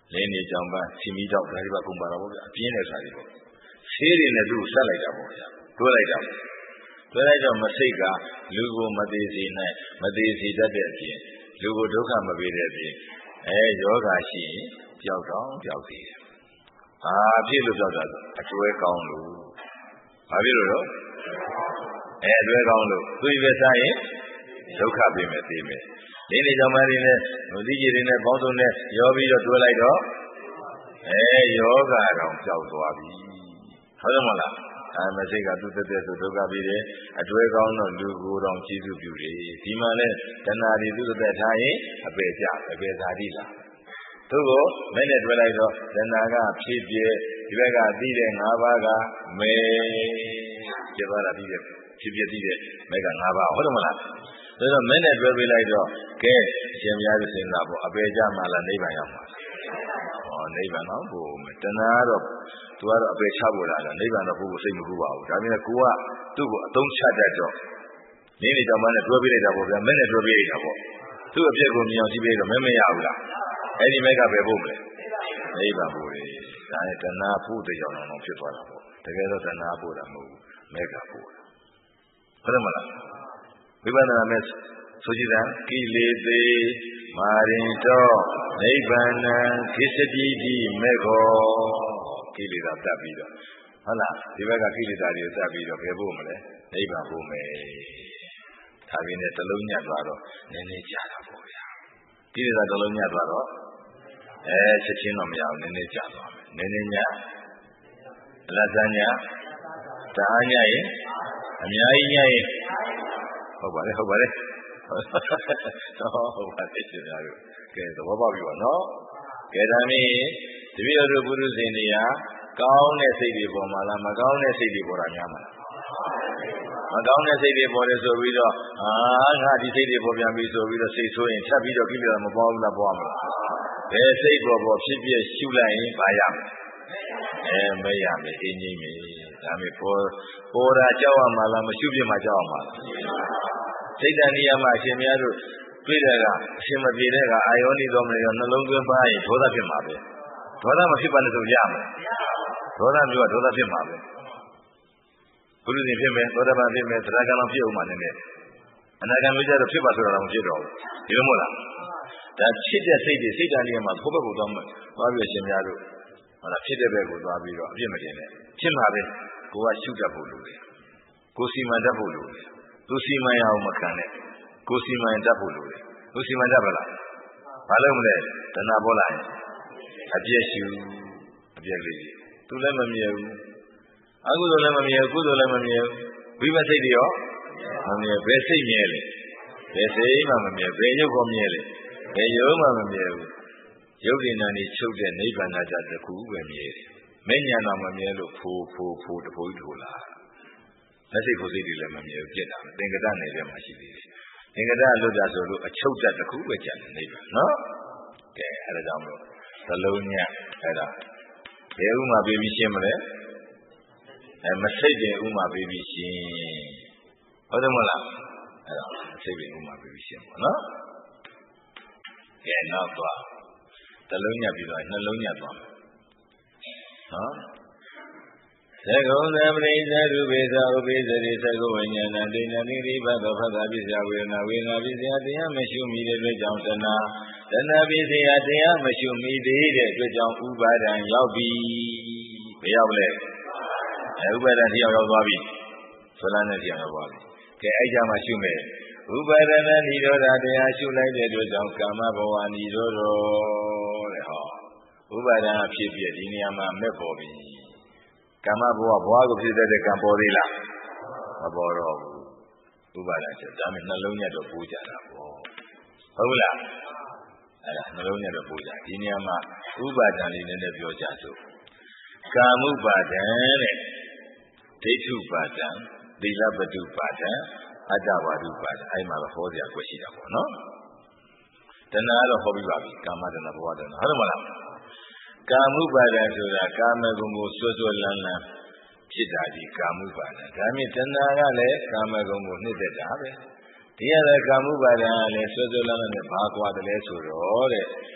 လင်းနေကြောင်ပန်းစီမီတော့ဒါတွေပါကုန်ပါတော့ဗျာအပြင်းနဲ့စားတွေပေါ့ဆေးတွေနဲ့သူ့ဆက်လိုက်တာပေါ့ဗျာတွဲလိုက်တာတွဲလိုက်တော့မစိတ်ကလူကိုမသေးစေနိုင်မသေးစေတတ်တဲ့အပြင်လူကိုဒုက္ခမပေးတဲ့အပြင်အဲယောဂရှိရင်ပျောက်တော့ပျောက်သေးတယ်ဘာဖြစ်လို့ပျောက်တာဆိုအတွဲကောင်းလို့ဘာဖြစ်လို့တော့အဲအတွဲကောင်းလို့သူ့ပဲစားရင်ဒုက္ခပေးမယ်သိမယ်ဒီနေ့ကြောင့်မရင်းနဲ့မသိကြည်တွေနဲ့ပေါင်းစုံနဲ့ရောပြီးတော့တွဲလိုက်တော့အဲယောဂတော့ပျောက်သွားပြီဟုတ်တယ်မလားအဲမစိတ်ကသူ့တက်တဲ့ဆိုဒုက္ခပေးတယ်အတွဲကောင်းတော့လူကိုယ်တော်ကျေးဇူးပြုတယ်ဒီမှာလဲတဏှာတွေသူ့တက်ထားရင်အပေကြအပေသာတိလားသူ့ကိုမဲ့နဲ့တွဲလိုက်တော့တဏှာကဖြစ်ပြဒီဘက်ကသိတဲ့၅ပါးကမဲပြသွားတာပြီးတဲ့ဖြစ်ပြသိတဲ့မဲက၅ပါးဟုတ်တယ်မလားဒါတော့မဲ့နဲ့တွဲပေးလိုက်တော့ကဲရှင်များတို့စဉ်းစားပေါ့အပေကြမှာလားနိဗ္ဗာန်ရောက်မှာဟောနိဗ္ဗာန်တော့ဘုံမယ်တဏှာကတော့သူကတော့အပေချဖို့လာတယ်နိဗ္ဗာန်တော့ဘုံစိတ်မကူပါဘူးဒါပေမဲ့ကိုကသူ့ကိုအသုံးချတတ်တော့နေနေကြောင်မနဲ့တွဲပေးလိုက်တာပေါ့ဗျာမဲ့နဲ့တွဲပေးလိုက်တာပေါ့သူ့အပြည့်ကိုမြင်အောင်ကြည့်ပေးတော့မဲမရဘူးလားအဲ့ဒီမဲ့ကပဲဖို့မလဲနိဗ္ဗာန်ဖို့လေဒါနဲ့တဏှာဖို့တဲ့ကြောင့်တော့ဖြစ်သွားတာပေါ့တကယ်တော့တဏှာဖို့တာမဟုတ်ဘူးမဲ့ကဖို့တာဟုတ်တယ်မလားဝိပဿနာမဲ့ဆိုကြည့်တာကိလေသေမာရင်တော့နိဗ္ဗာန်ကိစ္စတိတိမဲ့ခောကိလေသာတတ်ပြီးတော့ဟုတ်လားဒီဘက်ကကိလေသာတွေကိုတတ်ပြီးတော့ဘယ်ဖို့မလဲနိဗ္ဗာန်ဖို့မယ်ဒါပြင်းနဲ့တလုံးညတ်သွားတော့နည်းနည်းကြာတာပေါ့ဗျာကိလေသာတလုံးညတ်သွားတော့အဲချက်ချင်းတော့မရဘူးနည်းနည်းကြာသွားမယ်နည်းနည်းညအလတ်တန်းညတအားညရင်အများကြီးညရင်ဟုတ်ပါလေဟုတ်ပါလေဟုတ်ပါလေရှင်များတို့ကဲသဘောပေါက်ပြီပါနော်ကဲဒါမင်းတပည့်တော်တို့ပုရုဇဉ်တွေကကောင်းတဲ့စိတ်တွေပေါ်မှာလားမကောင်းတဲ့စိတ်တွေပေါ်တာများမှာလားမကောင်းတဲ့စိတ်တွေပေါ်တယ်ဆိုပြီးတော့အာငါဒီစိတ်တွေပေါ်ပြန်ပြီဆိုပြီးတော့စိတ်ဆိုးရင်ချက်ပြီးတော့ကိလေသာမပေါ်ဘူးလားပေါ်မှာလားဘယ်စိတ်ပေါ်ပေါ်ဖြစ်ဖြစ်ရှုလိုက်ရင်ဘာရမလဲအဲမရမယ်အင်းကြီးမြေဒါပေမဲ့ပေါ်ပေါ်တာကြောက်ရမှာလားမရှုပြမှာကြောက်ရမှာလားစိတ်တဏှာမှာအရှင်များတို့တွေ့တဲ့ကအရှင်မပြေတဲ့ကအာယောနိတော်မရောနှလုံးသွင်းပါရင်ဒေါသဖြစ်မှာပဲဒေါသမဖြစ်ပါနဲ့ဆိုရမယ်ဒေါသမျိုးကဒေါသဖြစ်မှာပဲဘုရုရှင်ဖြစ်မယ်သောတာပန်ဖြစ်မယ်သရဂံတော်ဖြစ်အောင်မှလည်းအနာဂံမျိုးကြတော့ဖြစ်ပါဆိုတာတော့မဖြစ်တော့ဘူးဒီလိုမဟုတ်လားဒါဖြစ်တဲ့စိတ်တွေစိတ်တဏှာမှာဘုဘကိုသွားမယ်သွားပြီးအရှင်များတို့ဟုတ်လားဖြစ်တဲ့ဘက်ကိုသွားပြီးတော့အပြစ်မတင်နဲ့ဖြစ်မှာပဲကိုကရှုတတ်ဖို့လိုတယ်ကိုစီမံတတ်ဖို့လိုတယ်သူစီမံရအောင်မခံနဲ့ကိုစီမံတတ်ဖို့လိုတယ်သူစီမံတတ်ပါလားဘာလို့မလဲတဏှာပေါ်လာရင်အပြည့်ရှုအပြည့်လေးသူလည်းမမြဲဘူးအကုသိုလ်လည်းမမြဲဘူးကုသိုလ်လည်းမမြဲဘူးဝိပဿစိတ်တွေရောမမြဲဘယ်စိတ်မြဲလဲဘယ်စိတ်မှမမြဲဘယ်ရုပ်ကောမြဲလဲဘယ်ရုပ်မှမမြဲဘူးရုပ်ဉာဏ်နဲ့ချုပ်တဲ့နိဗ္ဗာန်ကြတခုပဲမြဲတယ်မဉဏ်တော့မမြဲလို့ဖိုးဖိုးဖိုးတဖိုးထိုးလာလက်စိတ်ဖို့စိတ်တွေလည်းမမြဲဘူးပြက်တာသင်္ကတနယ်ထဲမှာရှိသေးတယ်သင်္ကတလွတ်တာဆိုလို့အချုပ်တတ်တခုပဲကြံနေနိဗ္ဗာန်နော်ကဲအဲဒါကြောင့်မို့သလုံးညအဲဒါဘယ်ဥမှာပြေးပြီးရှင်းမလဲအဲမစိတ်တယ်ဥမှာပြေးပြီးရှင်းဟုတ်တယ်မလားအဲဒါစိတ်တယ်ဥမှာပြေးပြီးရှင်းပါနော်ကဲနောက်သွားသလုံးညပြီးတော့နှလုံးညသွားနော်သေကုံသပရိသရူပိသဥပိသရိသကုဝိညာဏဒိဋ္ဌိတိဘသောဖသပိစ္ဆဝေဒနာဝေဒနာပိစ္ဆာတရားမရှိမိတဲ့အတွက်ကြောင့်တဏှာတဏှာပိစ္ဆာတရားမရှိမိသေးတဲ့အတွက်ကြောင့်ဥပါဒံရောက်ပြီဘယ်ရောက်လဲအဲဥပါဒံတရားရောက်သွားပြီဆိုလာနဲ့တရားရောက်သွားပြီကဲအဲ့ကြမှာရှုမယ်ဥပါဒနာនិရောဓတရားရှုလိုက်တဲ့အတွက်ကြောင့်ကာမဘဝនិရောဓတဲ့ဟောဥပါဒံဖြစ်ပြဒီနေရာမှာမဲ့ပေါ်ပြီကာမဘဝဘဝကိုဖြစ်တဲ့ကံပေါ်သေးလားမပေါ်တော့ဘူးဥပါဒချက်ဒါမှနှလုံးညတ်တော့ပူကြတာပေါ့ဟုတ်လားအဲ့ဒါနှလုံးညတ်တော့ပူကြဒီနေရာမှာဥပါဒံလေးနည်းနည်းပြောကြစို့ကာမုပါဒံတဲ့ဒိဋ္ဌုပါဒံသီလပတုပါဒံအတ္တဝါဒုပါဒံအဲ့မှာတော့ဟောစရာကွက်ရှိတာပေါ့နော်တဏှာကတော့ဟောပြီးပါပြီကာမတဏှာဘဝတဏှာဟုတ်တယ်မလားကာမုပါဒံဆိုတာကာမဂုဏ်ကိုစွဲစွဲလန်းလန်းဖြစ်တာဒီကာမုပါဒံဒါမြင့်တဏှာကလည်းကာမဂုဏ်ကိုနှိမ့်သက်တာပဲဒီရတဲ့ကာမုပါဒံကလည်းစွဲစွဲလန်းလန်းနဲ့ဘာကွာတယ်လဲဆိုတော့တဲ့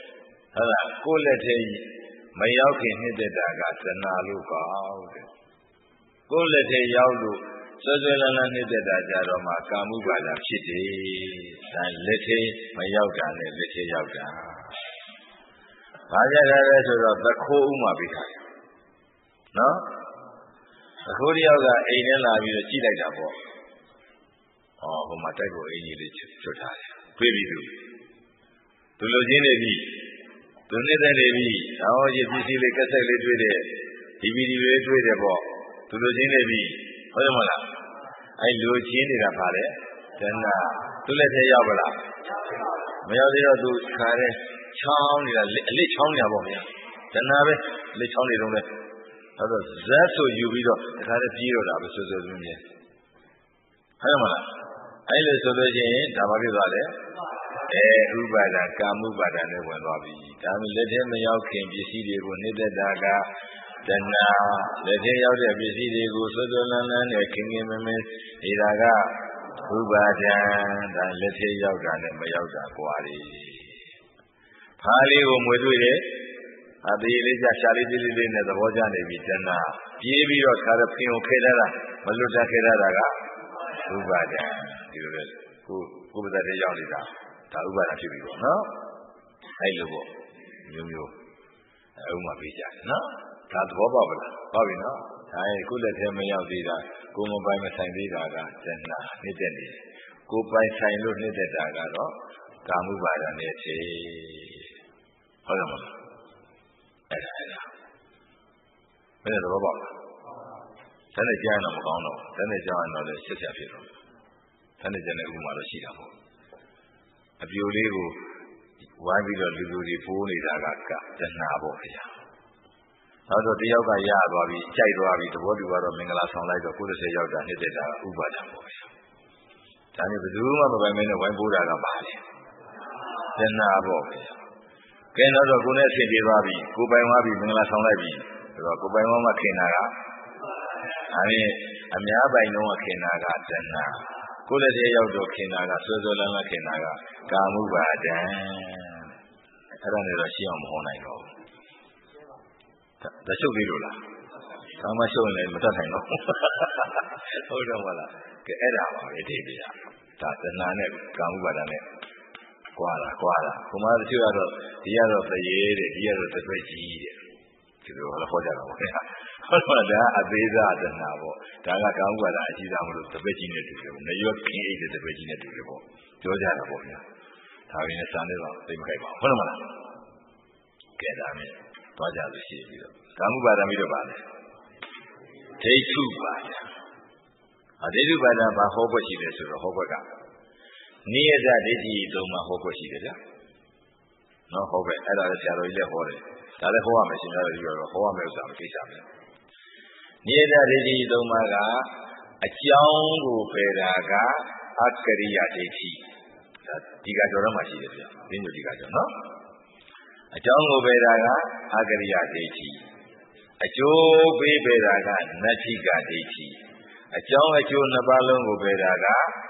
ဟုတ်လားကိုယ်လက်ထဲမရောက်ခင်နှစ်သက်တာကတဏှာလို့ကောင်းတယ်ကိုယ်လက်ထဲရောက်လို့ဆွဆွလန်းလန်းနှစ်သက်တာကြတော့မှကာမှုပါဒဖြစ်တယ်ဒါလက်ထဲမရောက်တာနဲ့လက်ထဲရောက်တာဘာကြတာလဲဆိုတော့သခိုးဥမှာပြီးထားတယ်နော်သခိုးတယောက်ကအိမ်ထဲလာပြီးတော့ကြည့်လိုက်တာပေါ့ဩဟိုမှာတိုက်ကိုအင်ကြီးလေးချွတ်ထားတယ်တွေ့ပြီသူသူလိုချင်းနေပြီသူနေတဲ့နေပြီဟောဒီပစ္စည်းလေးကက်ဆက်လေးတွေ့တယ်ဒီဗီဒီယိုလေးတွေ့တယ်ပေါ့သူလိုချင်းနေပြီဟုတ်တယ်မလားအဲလိုချင်းနေတာပါလေတဏှာသူလက်ထဲရောက်ပါလားမရောက်သေးတော့သူခါတဲ့ချောင်းနေတာအလစ်ချောင်းနေတာပေါ့ဗျာတဏှာပဲအလစ်ချောင်းနေတော့လေဟုတ်တော့ဇက်ဆိုယူပြီးတော့ခါတဲ့ပြေးတော့တာပဲဆိုဆိုပြင်းပြင်းဟုတ်တယ်မလားအဲလိုဆိုလို့ရှိရင်ဒါဘာဖြစ်သွားလဲအဲဥပါဒကာမှုပါဒနဲ့ဝင်သွားပြီဒါမှလက်ထဲမရောက်ခင်ပစ္စည်းတွေကိုနှိမ့်သက်တာကတဏှာလက်ထဲရောက်တဲ့ပစ္စည်းတွေကိုဆွဆွလန်းလန်းနဲ့ခင်ခင်မင်းမင်းနေတာကဥပါဒံဒါလက်ထဲရောက်တာနဲ့မရောက်တာကွာလေဖားလေးကိုမွေတွေ့တယ်အသေးလေးကြရှာလေးသေးလေးနဲ့သဘောကျနေပြီတဏှာပြေးပြီးတော့ခါရဖင်ကိုခဲထားတာမလွတ်တတ်ခဲထားတာကဥပါဒံဒီလိုလေကိုကိုယ်ပဇာတဲ့ရောက်နေတာဒါဥပါဒဖြစ်ပြီပေါ့နော်အဲ့လိုပေါ့မျိုးမျိုးအုံးမပေးကြတယ်နော်ဒါသဘောပေါက်ပါလားပေါက်ပြီနော်ဒါရဲ့ကိုယ်လက်ထဲမရောက်သေးတာကိုယ်မပိုင်မဆိုင်သေးတာကတဏှာနှိမ့်သက်နေတယ်ကိုယ်ပိုင်ဆိုင်လို့နှိမ့်သက်တာကတော့ကာမှုပါဒနဲ့တည်းဟုတ်တယ်မလားအဲ့ဒါအဲ့ဒါဘယ်လိုသဘောပေါက်လားတန်းနဲ့ကြားရင်တော့မကောင်းတော့တန်းနဲ့ကြားရင်တော့လည်းဆက်ဆက်ဖြစ်တော့တန်းနဲ့ကြားတဲ့ဥပမာတော့ရှိတာပေါ့အပြိုလေးကိုဝိုင်းပြီးတော့လူလူတွေပိုးနေတာကကတဏှာပေါ့ခင်ဗျာနောက်တော့တယောက်ကရသွားပြီကြိုက်သွားပြီသဘောတူတော့မင်္ဂလာဆောင်လိုက်တော့ကိုယ်တစ်ဆယ်ရောက်တာနှစ်သက်တာဥပါဒံပေါ့ခင်ဗျာဒါနဲ့ဘယ်သူမှမပိုင်မင်းနဲ့ဝိုင်းပိုးတာကပါလေတဏှာပေါ့ခင်ဗျာကဲတော့ကိုယ်နဲ့အဆင်ပြေသွားပြီကိုယ်ပိုင်သွားပြီမင်္ဂလာဆောင်လိုက်ပြီဆိုတော့ကိုယ်ပိုင်သွားမှခင်တာကဒါနဲ့အများပိုင်တော့ခင်တာကတဏှာကိုယ်လက်ထဲရောက်တော့ခင်တာကဆွဲဆွဲလန်းလန်းခင်တာကကာမှုပါဒံအဲ့ဒါနဲ့တော့ရှင်းအောင်မဟောနိုင်တော့ဘူးဒါရှုပ်သေးလို့လားကာမရှုပ်ရင်လည်းမတတ်နိုင်တော့ဟုတ်တော့မလားကဲအဲ့ဒါပါပဲဒီပြရဒါတဏှာနဲ့ကာမှုပါဒံနဲ့ကွာတာကွာတာဘုမာတချို့ကတော့ဒီကတော့သရေတဲ့ဒီကတော့တစ်တွေ့ကြီးတဲ့ဒီလိုဟောကြတော့ဗျာဟုတ်ပါဒါအသေးစားတဏှာပေါ့ဒါကကာမှုပါဒအကြီးစားမလို့တစ်ပည့်ကြီးနဲ့တူတယ်ပေါ့နရွက်ခင်းအိတ်တဲ့တစ်ပည့်ကြီးနဲ့တူတယ်ပေါ့ပြောကြတာပေါ့ဗျာဒါရင်းနဲ့စာနဲ့တော့သိမခိုက်ပါဘူးဟုတ်မလားကဲဒါနဲ့သွားကြလို့ရှိပြီးတော့ကာမှုပါဒပြီးတော့ပါလေဒိဋ္ဌုပါဒအဒိဋ္ဌုပါဒဘာဟောဖို့ရှိတယ်ဆိုတော့ဟောဘက်ကနိယတဒိဋ္ဌိသုံးပါဟောဖို့ရှိတယ်ဗျာနော်ဟောပဲအဲ့ဒါလည်းဆရာတော်ကြီးလည်းဟောတယ်ဒါလည်းဟောရမယ်ရှင်တော်ကြီးကတော့ဟောရမယ်ဥစ္စာမကိစ္စပဲနိယတဒိဋ္ဌိသုံးပါကအကြောင်းကိုပယ်တာကအကရိယဒိဋ္ဌိဒါဒီကကျော်တော့မှရှိတယ်ဗျာဒီလိုဒီကကျော်နော်အကြောင်းကိုပယ်တာကအကရိယဒိဋ္ဌိအကျိုးပေးပယ်တာကနတ္ထိကဒိဋ္ဌိအကြောင်းအကျိုးနှစ်ပါးလုံးကိုပယ်တာ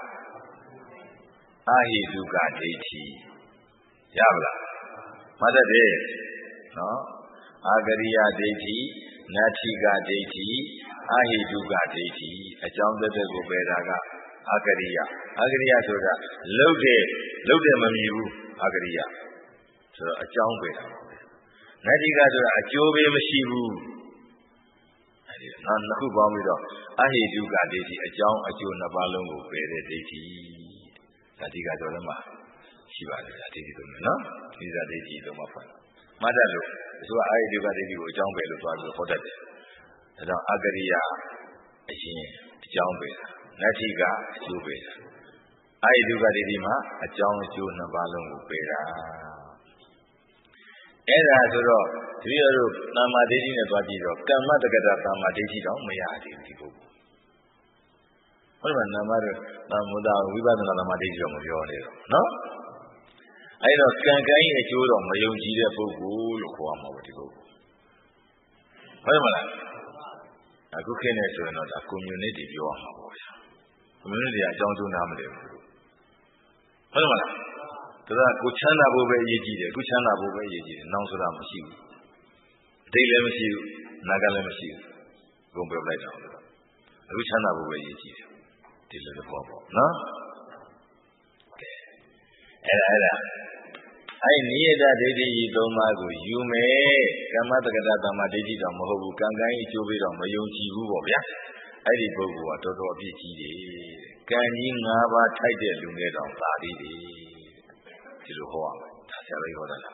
ကအဟိတုကဒိဋ္ဌိရပါလားမှတ်တတ်တယ်နော်အာကရိယဒိဋ္ဌိနတ္ထိကဒိဋ္ဌိအဟိတုကဒိဋ္ဌိအကြောင်းသက်သက်ကိုပယ်တာကအကရိယအကရိယဆိုတာလှုပ်တယ်လှုပ်တယ်မမြည်ဘူးအကရိယဆိုတော့အကြောင်းပယ်တာပါပဲနတ္ထိကဆိုတာအကျိုးပေးမရှိဘူးအဲဒီနောက်နှစ်ခုပေါင်းပြီးတော့အဟိတုကဒိဋ္ဌိအကြောင်းအကျိုးနှစ်ပါးလုံးကိုပယ်တဲ့ဒိဋ္ဌိဒါဒီကကျော်လည်းမှာရှိပါတယ်ဗျာဒိဋ္ဌိသုံးမယ်နော်ဒီသာဒိဋ္ဌိသုံးပါဖွင့်မှတ်တတ်လို့သူကအာဟိတုကဒိဋ္ဌိကိုအကြောင်းပဲလို့သွားပြီးဟောတတ်တယ်ဒါကြောင့်အကရိယာအရှင်အကြောင်းပဲနတ္ထိကအကျိုးပဲအာဟိတုကဒိဋ္ဌိမှာအကြောင်းအကျိုးနှစ်ပါးလုံးကိုပယ်တာအဲ့ဒါဆိုတော့ဒီလိုတို့သမ္မာဒိဋ္ဌိနဲ့သွားကြည့်တော့ကမ္မတက္ကတာသမ္မာဒိဋ္ဌိတော့မရသေးဘူးဒီပုဂ္ဂိုလ်ဟုတ်တယ်မနာမရသမုဒ္ဒဝိပဿနာသမ္မာဒိဋ္ဌိတော့မပြောနေတော့နော်အဲ့တော့ကံကံရဲ့အကျိုးတော့မယုံကြည်တဲ့ပုဂ္ဂိုလ်လို့ခေါ်ရမှာပဲဒီပုဂ္ဂိုလ်ဟုတ်တယ်မလားအခုခေတ်နဲ့ဆိုရင်တော့ဒါ community ပြောရမှာပေါ့ဗျာ community ကအကြောင်းကျိုးနားမလည်ဘူးဟုတ်တယ်မလားဒါကကိုချမ်းသာဖို့ပဲအရေးကြီးတယ်ကိုချမ်းသာဖို့ပဲအရေးကြီးတယ်နောင်ဆိုတာမရှိဘူးအတိတ်လည်းမရှိဘူးအနာဂတ်လည်းမရှိဘူးဘုံပြောလိုက်တာအခုချမ်းသာဖို့ပဲအရေးကြီးတယ်ဒီလိုတော့ပေါ့ပေါ့နော်အဲ့ဒါအဲ့ဒါအဲ့နိယတဒိဋ္ဌိကြီးသုံးပါးကိုယူမယ်ကမ္မတက္ကတာသမ္မာဒိဋ္ဌိတော့မဟုတ်ဘူးကံကံကြီးအကျိုးပေးတော့မယုံကြည်ဘူးပေါ့ဗျာအဲ့ဒီပုဂ္ဂိုလ်ကတော်တော်အပြစ်ကြီးတယ်ကံကြီး၅ပါးထိုက်တဲ့လူငယ်တော်သာသေးတယ်ဒီလိုဟောရမယ်ဒါဆရာလေးဟောတာလား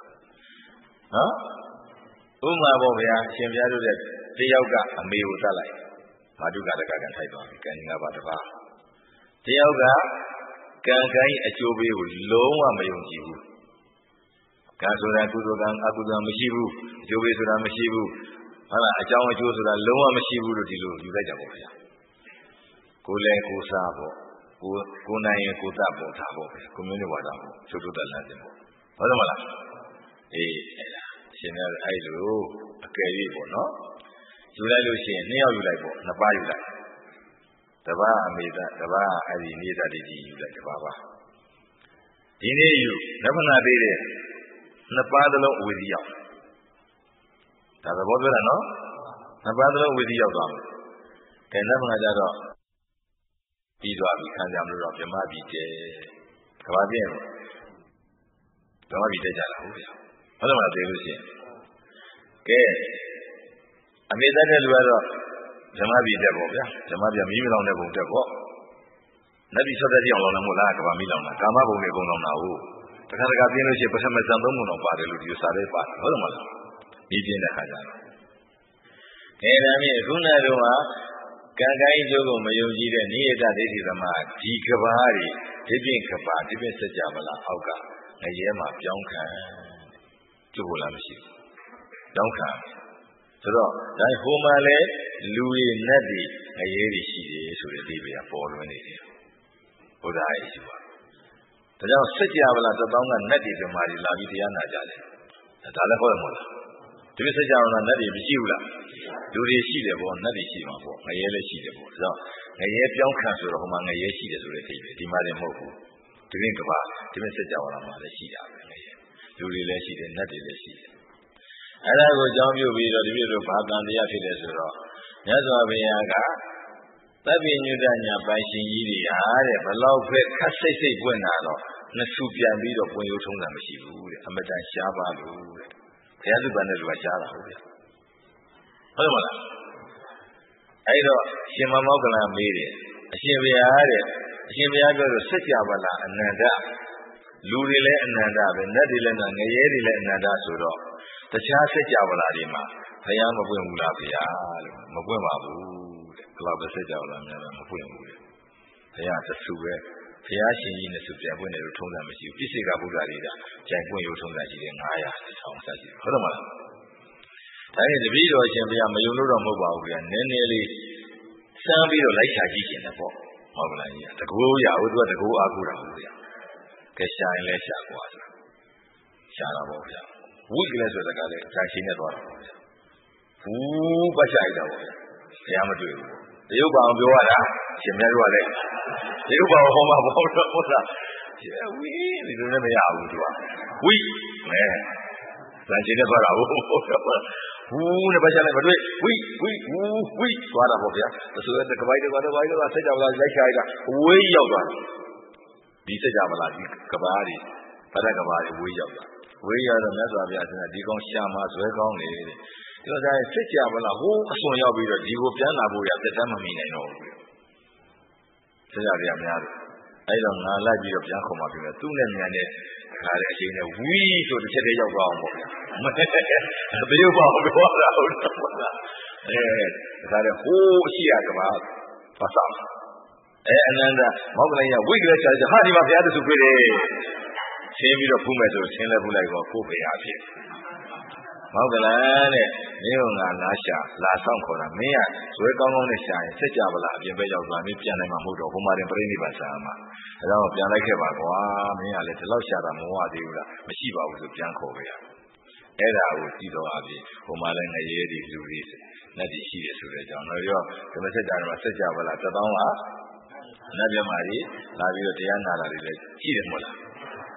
နော်ဥမာပေါ့ဗျာရှင်ပြတို့တဲ့တယောက်ကအမေကိုသတ်လိုက်မာတုကတကကံထိုက်သွားပြီကံကြီး၅ပါးတစ်ပါးတယောက်ကကံကံကြီးအကျိုးပေးကိုလုံးဝမယုံကြည်ဘူးကံဆိုတာကုသိုလ်ကံအကုသိုလ်မရှိဘူးအကျိုးပေးဆိုတာမရှိဘူးဟုတ်လားအကြောင်းအကျိုးဆိုတာလုံးဝမရှိဘူးလို့ဒီလိုယူလိုက်ကြပါဗျာကိုယ်လည်းကိုယ်စားပေါ့ကိုကိုနိုင်ရင်ကိုသတ်ပေါ့ဒါပေါ့ဗျာကိုမျိုးနဲ့ဝါတာပေါ့ချုပ်ထုတ်တဲ့လမ်းစဉ်ပေါ့ဟုတ်တယ်မလားအေးအဲ့ဒါရှင်များအဲ့လိုအကယ်၍ပေါ့နော်ယူလိုက်လို့ရှိရင်နှစ်ယောက်ယူလိုက်ပေါ့နှစ်ပါးယူလိုက်တပါးအမေသားတပါးအဲ့ဒီနေသားတိတိယူလိုက်တပါးပါဒီနေ့ယူနဖနာသေးတယ်နှစ်ပါးသလုံးအဝေစီရောက်ဒါသဘောပြောတာနော်နှစ်ပါးသလုံးအဝေစီရောက်သွားမယ်ကဲနဖနာကြတော့ပြီးသွားပြီခံကြမလို့တော့ဗြဟ္မပြည်တဲကဘာပြည့်ဗြဟ္မပြည်တဲကြတာဟုတ်ဗျာဟုတ်တယ်မလားသိလို့ရှိရင်ကဲအမေသားတဲ့လူကတော့ဗြဟ္မပြည်တဲပေါ့ဗျာဗြဟ္မပြည်မီးမလောင်တဲ့ဘုံတက်ပေါ့နတ်ပြည်၆၁အောင်လောင်တယ်မို့လားကဘာမီးလောင်တာကာမဘုံတွေဘုံလောင်တာဟုတ်တခါတခါပြင်းလို့ရှိရင်ပထမဇန်သုံးပုံတော့ပါတယ်လို့ဒီစာလေးပါတယ်ဟုတ်တယ်မလားပြီးပြင်းတဲ့ခါကျတော့အဲဒါမြင်ခုနကတော့ကံကိုင်းကျိုးကိုမယုံကြည်တဲ့နိယတဒိဋ္ဌိသမားဒီကဘာတွေဒီပြင်ကဘာဒီပြင်စัจ java လာအောက်ကငရဲမှာပြောင်းခံကျိုးလာမရှိဘူးပြောင်းခံဆိုတော့ဒါဟိုမှာလဲလူတွေနတ်တွေငရဲတွေရှိတယ်ဆိုတဲ့ဒီပဲပေါ်လွင်နေတယ်ဘုရားရဲ့ရှိပါဒါကြောင့်စัจ java လာတစ်ပေါင်းကနတ်တွေဓမ္မတွေလာပြီးတရားနာကြတယ်ဒါလည်းဟုတ်တယ်မဟုတ်လားဒီစัจ java လာနတ်တွေမရှိဘူးလားလူတွေရှိတယ်ပေါ့နတ်တွေရှိမှာပေါ့ငရဲလည်းရှိတယ်ပေါ့ဒါကြောင့်ငရဲပြောင်းခံဆိုတော့ဟိုမှာငရဲရှိတယ်ဆိုတဲ့အိမ်ပဲဒီမှာလည်းမဟုတ်ဘူးဒီပြင်ကဘာဒီပြင်စัจ java လာမှာလည်းရှိတာပဲငရဲလူတွေလည်းရှိတယ်နတ်တွေလည်းရှိတယ်အဲ့ဒါကိုအကြောင်းပြုပြီးတော့ဒီပြည့်လို့ဘာကံတရားဖြစ်တယ်ဆိုတော့မြတ်စွာဘုရားကသဗ္ဗညုတညာပိုင်ရှင်ကြီးတွေဟာတဲ့ဘလောက်ပဲခက်စိတ်စိတ်ပွင့်လာတော့နှစ်ဆူပြန်ပြီးတော့ပွင့်ရုံထုံးတာမရှိဘူးတဲ့အမတန်ရှားပါလို့တဲ့ဘုရားသူပန်တဲ့လူကရှားတာဟုတ်ဗျာဟုတ်မလားအဲ့တော့ရှင်မမောကလမေးတယ်အရှင်ဘုရားတဲ့အရှင်ဘုရားပြောလို့စัจ java လာအနန္တလူတွေလည်းအနန္တပဲနတ်တွေလည်းငရဲတွေလည်းအနန္တဆိုတော့တခြားစัจ java လာတွေမှာဘုရားမပွင့်ဘူးလားဘုရားလို့မပွင့်ပါဘူးတဲ့ဘလောက်ပဲစัจ java လာများတော့မပွင့်ဘူးတဲ့ဘုရားသစုပဲဘုရားရှင်ကြီးနဲ့စုပြန်ပွင့်တယ်လို့ထုံးတာမရှိဘူးပြစ္ဆေကဗုဒ္ဓတွေကကြိုင်ပွင့်ရုံထုံးတာရှိတယ်ငါးရာတစ်ထောင်စရှိတယ်ဟုတ်တယ်မလားဒါနဲ့တပည့်တော်ရှင်ဘုရားမယုံလို့တော့မဟုတ်ပါဘူးဗျာနည်းနည်းလေးစမ်းပြီးတော့လိုက်ရှာကြည့်ရှင်တယ်ပေါ့ဟုတ်ကလားကြီးတကူရဟုတ်သူကတကူအားကိုးတာဟုတ်ဗျာကဲရှာရင်လည်းရှာကွာဆိုရှာတာပေါ့ဗျာဝိကလည်းဆိုတဲ့ကလည်းရှာရှင်းနေသွားတာပေါ့ဗျာဘူးပတ်ရှာရတာပေါ့ဗျာဘုရားမတွေ့ဘူးတရုပ်ပါအောင်ပြောရတာရှင်မြတ်တို့ကလည်းတရုပ်ပါအောင်ဟောမှာပေါ့တော့ဟုတ်လားဝိဒီလိုလည်းမရဘူးသူကဝိမဲဇာရှင်းနေသွားတာဟုတ်ဘူးနဲ့ပတ်ရှာလိုက်မတွေ့ဝိဝိဝူဝိသွားတာပေါ့ဗျာဆိုတဲ့ကပိုက်တွေကတပိုက်တွေကဆက်ကြပါလားလိုက်ရှာရတာဝေးရောက်သွားဒီဆက်ကြပါလားဒီကဘာတွေဗဒကဘာတွေဝေးရောက်သွားဝေးရတော့မြတ်စွာဘုရားကဒီကောင်ရှာမှာဇွဲကောင်းလေတဲ့ဒီတော့ဒါဆက်ကြပါလားဟိုးအစွန်ရောက်ပြီးတော့ဒီကိုပြန်လာဖို့ရသက်တမ်းမမီနိုင်တော့ဘူးဆက်ကြရများတယ်အဲ့တော့ငါလိုက်ပြီးတော့ပြန်ခေါ်มาပြီလေသူ့နဲ့မြန်တဲ့ခါတဲ့အချိန်နဲ့ဝီးဆိုတစ်ချက်တည်းရောက်သွားအောင်ပေါ့ဗျာမတရုပ်ပါဘူးပြောတာဟုတ်တယ်အဲဒါလည်းဟိုးအရှိရကဘာပါစားအဲအနန္တမောကလည်းဝိကလည်းရှာကြဟာဒီမှာဘုရားတဆူပြတယ်ဆင်းပြီးတော့ဖူးမယ်ဆိုဆင်းလဲဖူးလိုက်တော့ကိုယ်ဘုရားဖြစ်မောကလည်းတဲ့မင်းကငါလာရှာလာဆောင်ခေါ်တာမင်းကဇွဲကောင်းကောင်းနဲ့ရှာရင်ဆက်ကြပါလားအပြင်ဘက်ရောက်သွားမင်းပြန်နိုင်မှာမဟုတ်တော့ဟိုမှာတင်ပြိဋိဘတ်ဆာမှာအဲတော့ပြန်လိုက်ခဲ့ပါကွာမင်းကလည်းဒီလောက်ရှာတာမဝသေးဘူးလားမရှိပါဘူးဆိုပြန်ခေါ်ခဲ့ရအဲ့ဒါကိုကြည့်တော့အပြင်ဟိုမှာလည်းငရဲဒီလူတွေလက်တွေရှိတယ်ဆိုတဲ့အကြောင်းတော့ရောဒီမဆက်ကြတော့ဆက်ကြပါလားတသောင်းလားနတ်မြတ်မာကြီးလာပြီးတော့တရားနာတာတွေလည်းရှိတယ်မဟုတ်လား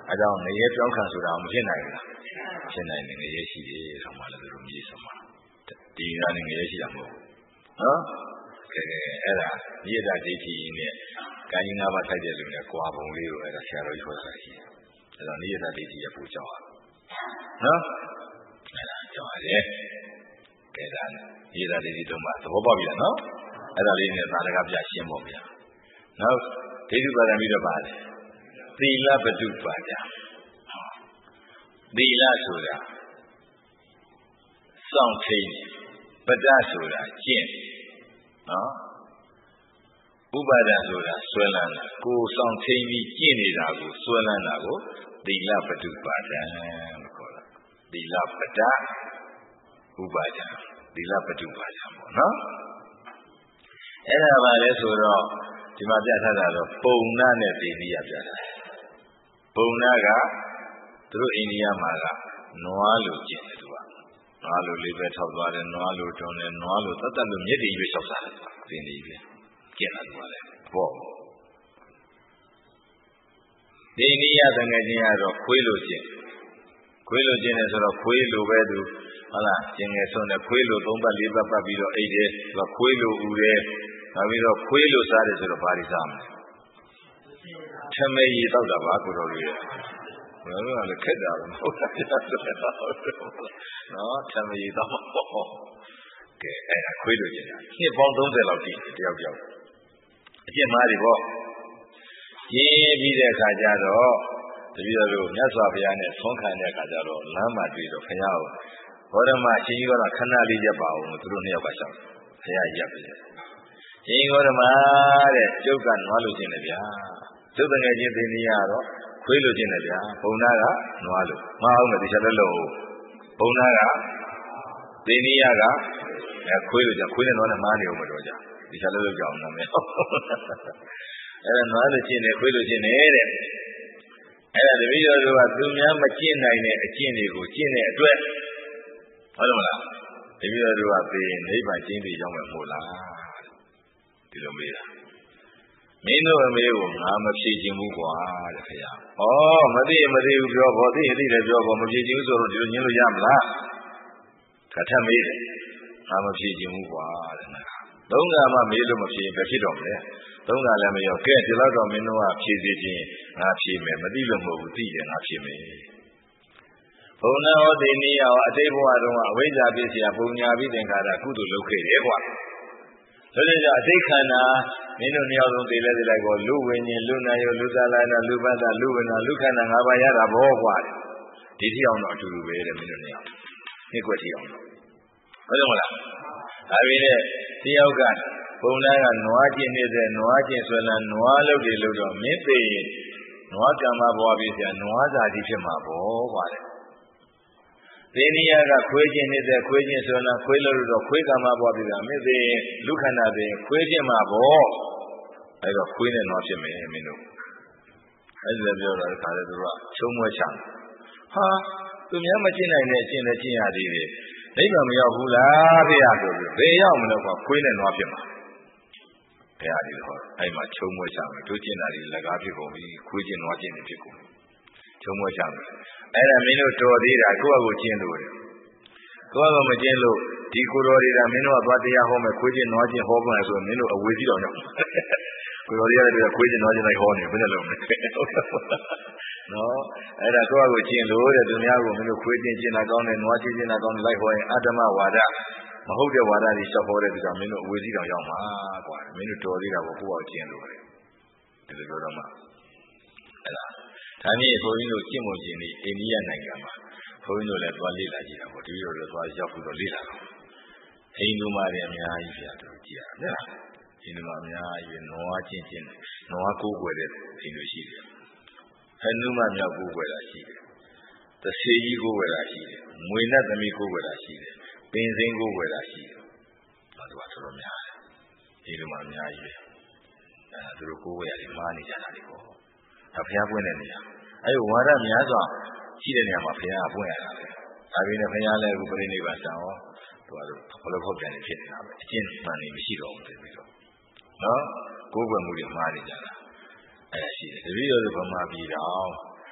အဲကြောင့်ငရဲပြောင်းခံဆိုတာမဖြစ်နိုင်ဘူးလားဖြစ်နိုင်တယ်ငရဲရှိတယ်ဆိုမှလည်းသူတို့မြေဆုံးမှာဒီကနေငရဲရှိတာမဟုတ်နော်ကဲအဲ့ဒါမြေတာဒိဋ္ဌိနဲ့ကာယငါးပါးထိုက်တဲ့လူနဲ့ကြွားပုံလေးကိုအဲ့ဒါဆရာတော်ကြီးဟောတာရှိတယ်အဲ့တော့မြေတာဒိဋ္ဌိရဲ့ပူကြောက်နော်အဲ့ဒါကြောက်ရတယ်ကဲဒါမြေတာဒိဋ္ဌိတော့မှသဘောပေါက်ပြီလားနော်အဲ့ဒါလေးနဲ့သာလကပြရှင်းဖို့ဗျာနောက်ဒိဋ္ဌိပါဒံပြီးတော့ပါတယ်သီလပတုပါဒံသီလဆိုတာစောင့်ထိန်ပဒဆိုတာကျင့်နော်ဥပါဒံဆိုတာဆွဲလန်းတာကိုယ်ဆောင်ထိန်ပြီးကျင့်နေတာကိုဆွဲလန်းတာကိုသီလပတုပါဒံလို့ခေါ်တာသီလပဒဥပါဒံသီလပတုပါဒံပေါ့နော်အဲ့ဒါပါလဲဆိုတော့ဒီမှာပြထားတာတော့ပုံနာနဲ့သီလရပြထားတယ်ပုံနာကသူတို့အိန္ဒိယမှာကနွားလိုကျင့်တယ်သူကနွားလိုလေးပဲထောက်သွားတယ်နွားလိုတွန်းတယ်နွားလိုတတ်တတ်လို့မျက်တည်ရွေးလျှောက်စားတယ်သင်ကြီးပဲကျင့်တာသူကလည်းပေါ့ဒီအိန္ဒိယတငယ်ချင်းကတော့ခွေးလိုကျင့်ခွေးလိုကျင့်တယ်ဆိုတော့ခွေးလိုပဲသူဟုတ်လားကျင်ငယ်ဆုံးတယ်ခွေးလိုသုံးပတ်လေးပတ်ပတ်ပြီးတော့အိတ်တယ်သူကခွေးလိုဥတယ်နောက်ပြီးတော့ခွေးလိုစားတယ်ဆိုတော့ဘာတွေစားမလဲထမဲရည်တောက်တာပါကိုတော်ကြီးဘယ်လိုလဲခက်တာတော့ဟုတ်တယ်နော်ထမဲရည်တောက်မှာပေါ့ကဲအဲ့ဒါခွေးလိုကျင်တာနှစ်ပေါင်းသုံးဆယ်လောက်တည်တယောက်တယောက်အကျင့်မားတွေပေါ့ရင်းပြီးတဲ့အခါကျတော့တပည့်တော်တို့မြတ်စွာဘုရားနဲ့ဆုံးခံတဲ့အခါကျတော့လမ်းမှာတွေ့တော့ဘုရားကိုဘောဓမအရှင်ကြီးကတော့ခဏလေးရပ်ပါအောင်သူတို့နှစ်ယောက်ကရှောက်ဘုရားရပ်ပြီရှင်ဘောဓမတဲ့ကျုပ်ကနွားလိုချင်တယ်ဗျာကျုပ်တငယ်ချင်းသိနေရတော့ခွေးလိုချင်တယ်ဗျာဘုံနာကနွားလိုမအောင်မယ်တရားလည်းလုံးဘုံနာကသိနေရကအဲခွေးလိုချင်ခွေးနဲ့နွားနဲ့မားနေအောင်မတော်ကြတရားလည်းလုံးကြောင်းနာမယ်အဲဒါနွားလိုချင်တယ်ခွေးလိုချင်တယ်တဲ့အဲ့ဒါတပည့်တော်တို့ကသူများမကျင့်နိုင်တဲ့အကျင့်တွေကိုကျင့်တဲ့အတွက်ဟုတ်တယ်မလားတပည့်တော်တို့ကသိရင်နိဗ္ဗာန်ကျင့်ပြီးရောက်မှာမဟုတ်လားဒီလိုမေးတာမင်းတို့အမေကိုငါမဖြေခြင်းဘူးကွာတဲ့ခင်ဗျာဩမသိရင်မသိဘူးပြောဖို့သိရင်သိတယ်ပြောဖို့မဖြေခြင်းဘူးဆိုတော့ဒီလိုညင်းလို့ရမလားခထမေးတယ်ငါမဖြေခြင်းဘူးကွာတဲ့နာသုံးခါမှမေးလို့မဖြေရင်ဘယ်ဖြစ်တော့မလဲသုံးခါလည်းမရောကဲဒီလောက်တော့မင်းတို့ကဖြေစီခြင်းငါဖြေမယ်မသိလို့မဟုတ်ဘူးသိတယ်ငါဖြေမယ်ဘုံနာဟောတိနိယဟောအတိတ်ဘဝတုန်းကအဝိဇ္ဇာပြည့်စရာဘုံညာပြီးသင်္ခါရကုသိုလ်လုပ်ခဲ့တယ်ကွာဒါကြောင့်အတိတ်ခန္ဓာမင်းတို့နှစ်ယောက်လုံးသိလဲသိလိုက်ကောလူဝိညာဉ်လူနာယောလူသလာနာလူပတ္တလူဝိညာဉ်လူခန္ဓာ၅ပါးရတာဘောကွာဒီတိအောင်တော့အတူတူပဲတဲ့မင်းတို့နှစ်ယောက်နှစ်ကွက်တိအောင်တော့ဟုတ်တယ်မလားဒါပေမဲ့ဒီယောက်ကဘုံနာကနွားကျင်နေတဲ့နွားကျင်ဆိုရင်နွားလုတ်တွေလုတ်တော့မင်းသိရင်နွားကံမဘွားပြီးဆရာနွားစာကြီးဖြစ်မှာဘောကွာတဲ့သေနိယကခွေးခြင်းနေတဲ့ခွေးခြင်းဆိုရင်ခွေးလို့တော့ခွေးကံမဘွားပြီးတာမင်းသိရင်လူခန္ဓာသိရင်ခွေးခြင်းမှာဘောအဲ့တော့ခွေးနဲ့နွားဖြစ်မယ်မင်းတို့အဲ့ဒါပြောတာခါလေသူကချုံမွဲချဟာသူများမကျင့်နိုင်တဲ့အကျင့်နဲ့ကျင့်ရသေးတယ်နိဗ္ဗာန်မရောက်ဘူးလားဖေရဆိုပြီးဘယ်ရောက်မလို့ကခွေးနဲ့နွားဖြစ်မှာဘုရားဒီဟောအဲ့မှာချုံမွဲချမယ်တို့ကျင့်တာတွေလက်ကားဖြစ်ကုန်ပြီခွေးခြင်းနွားခြင်းတွေဖြစ်ကုန်ပြီချုံမွဲချမယ်အဲ့ဒါမင်းတို့တော်သေးတာကိုယ့်အကိုကျင့်လို့တယ်ကိုယ့်အကိုမကျင့်လို့ဒီကိုတော်တွေကမင်းတို့ကသွားတရားဟောမယ်ခွေးခြင်းနွားခြင်းဟောမယ်ဆိုရင်မင်းတို့အဝေးကြီးတော့ရောက်ကိုတော်တွေကလည်းခွေးခြင်းနွားခြင်းလိုက်ဟောနေဘယ်နဲ့လုံးလဲနော်အဲ့ဒါကိုယ့်အကိုကျင့်လို့တဲ့သူများကိုမင်းတို့ခွေးခြင်းကျင့်တာကောင်းတယ်နွားခြင်းကျင့်တာကောင်းတယ်လိုက်ဟောရင်အတ္တမဝါဒမဟုတ်တဲ့ဝါဒတွေရှောက်ဟောတဲ့သူကမင်းတို့အဝေးကြီးတော့ရောက်မှာကွာမင်းတို့တော်သေးတာကိုကိုယ့်အကိုကျင့်လို့တယ်ဒီလိုပြောတော့မှအဲ့ဒါဒါနည်းဘုန်းကြီးတို့ကျင့်မှုကျင့်ပြီးအိန္ဒိယနိုင်ငံမှာဘုန်းကြီးတို့လည်းသွားလေ့လာကြည့်တာပေါ့ဒီလိုလိုသွားရောက်ပြီးတော့လေ့လာတော့ဟိန္ဒူမာတွေအများကြီးပြတော့ကြည့်ရမယ်လားဟိန္ဒူမာအများကြီးနွားချင်းချင်းနွားကိုးကွယ်တဲ့ဟိန္ဒူရှိတယ်ဟိန္ဒူမာမြောက်ကိုးကွယ်တာရှိတယ်သစေကြီးကိုးကွယ်တာရှိတယ်မွေနဲ့သမီးကိုးကွယ်တာရှိတယ်ပင်စိမ်းကိုးကွယ်တာရှိတယ်ဒါကတော်တော်များတယ်ဟိန္ဒူမာအများကြီးပဲအဲသူတို့ကိုးကွယ်ရတယ်မှားနေကြတာလေပေါ့ဒါဘုရားပွင့်တဲ့နေရာအဲဝါဒများစွာရှိတဲ့နေရာမှာဘုရားပွင့်ရတာပဲဒါပေမဲ့ဘုရားလည်းအခုပြိဋိဘံဆောင်တော့သူကဘလို့ဖောက်ပြန်နေဖြစ်နေတာပဲအကျင့်မှန်နေမရှိတော့ဘူးတည်းပြီးတော့နော်ကိုးကွယ်မှုတွေမှားနေကြတာအဲရှိတယ်တပည့်တော်ဗမာပြည်တော်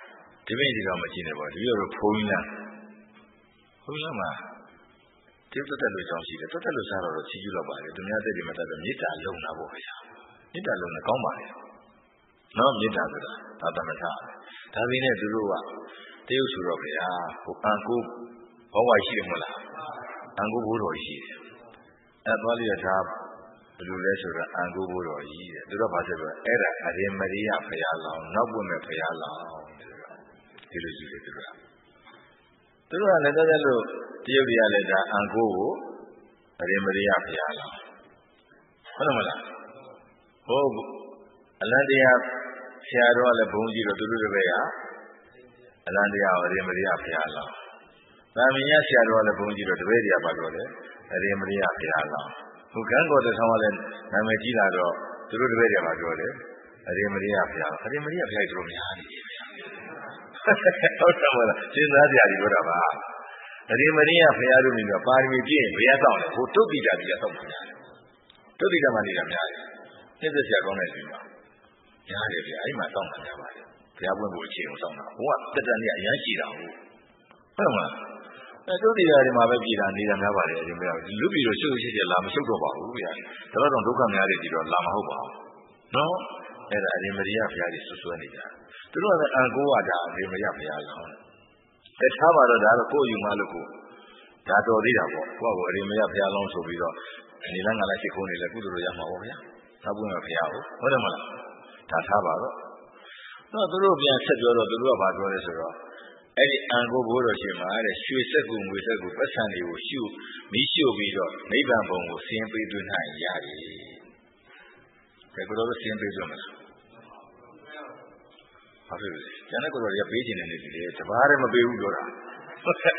ဒီမိဒီကမကြည့်နေပါဘူးဒီလိုဖုန်းလားဖုန်းလားမှာတိတ်တက်လို့ကြောင်းရှိတယ်တက်တက်လို့စားတော့ချီးကျူးတော့ပါလေသူများတဲ့ဒီမှာတက်တော့မေတ္တာလုံးတာပေါ့ဗျာမေတ္တာလုံးနဲ့ကောင်းပါလေနော်မေတ္တာဆိုတာသာသမထဒါပေမဲ့သူတို့ကတရုတ်ဆိုတော့ဗျာဟိုအန်ကိုဘောဝရှိတယ်မလားအန်ကိုဘိုးတော်ရှိတယ်အဲသွားလိုက်တာဘယ်လိုလဲဆိုတော့အန်ကိုဘိုးတော်ကြီးတဲ့သူတို့ဘာဆက်ပြောအဲ့ဒါအရင်မရိယဖရာလောင်းနောက်ပွင့်မဲ့ဖရာလောင်းဒီလိုရှိတယ်သူတို့ကသူတို့ကလည်းတည်းလို့တရုတ်တွေကလည်းဒါအန်ကိုကိုအရင်မရိယဖရာလောင်းဟုတ်တယ်မလားဟုတ်အလန္တရားဆရာတော်ကလည်းဘုန်းကြီးတော့သူတို့တပည့်ကအလန္တရားအရင်မရိယဖရာလောင်းသာမညဆရာတော်ကလည်းဘုန်းကြီးတော့တပည့်တွေကပါတော့တယ်အရင်မရိယဖရာလောင်းဟိုကံကောတထောင်းကလည်းနာမည်ကြီးလာတော့သူတို့တပည့်တွေပါပြောတယ်အရင်မရိယဖရာအရင်မရိယဖရာတို့များနေတယ်ဗျာဟုတ်တယ်မလားစဉ်းစားကြရည်ပြောတာပါအရင်မရိယဖရာတို့နေတော့ပါရမီပြည့်ရင်ဘယ်ရတော့လဲဟိုတုတ်တိတာကြီးတော့များတယ်တုတ်တိတာမှနေတာများတယ်နှစ်သက်ဆရာကောင်းတဲ့ဒီမှာများတယ်ဗျာအဲ့မှာတောင်းတာကြပါလေဘုရားပွင့်ကိုအခြေအောင်တောင်းတာဟိုကတက်တန်ကြီးအရန်ရှိတာဟုတ်ဟုတ်မလားအဲတုတ်တိတာတွေမှာပဲပြည်တာနေတာများပါလေဒီမှာလူပြည်တော့ရှုပ်ရှုပ်ရှက်လာမရှုပ်တော့ပါဘူးဗျာဒါတော့ဒုက္ခများတွေကြီးတော့လာမဟုတ်ပါဘူးနော်အဲ့ဒါအရင်မရိယဘုရားကြီးဆွဆွဲနေကြသူတို့ကအန်ကိုကဒါအရင်မရိယဘုရားလောင်းတယ်ထားပါတော့ဒါတော့ကိုယ်ယူမှလို့ကိုဒါတော်သေးတာပေါ့ကိုယ့်ကိုအရင်မရိယဘုရားလောင်းဆိုပြီးတော့နေလန်းကလည်းရှိခိုးနေလဲကုသိုလ်ရမှာပေါ့ဗျာသာပွင့်မဲ့ဘုရားကိုဟုတ်တယ်မလားဒါထားပါတော့တော့သူတို့ပြန်ဆက်ပြောတော့သူတို့ကဘာပြောလဲဆိုတော့အဲ့ဒီအန်ကိုဘိုးတော်ရှင်မှာတဲ့ရွှေစက်ကူငွေစက်ကူပတ်စံတွေကိုရှုမီးရှို့ပြီးတော့နိဗ္ဗာန်ဘုံကိုဆင်းပေးသွင်းနိုင်ရတယ်။ဒါကိုတော့ဆင်းပေးကြမှာ။ဟုတ်ပြီ။ကျန်တဲ့ကိုတော့ရပေးခြင်းနဲ့နေတယ်တပါးလည်းမပေးဘူးပြောတာ။ဟဲ့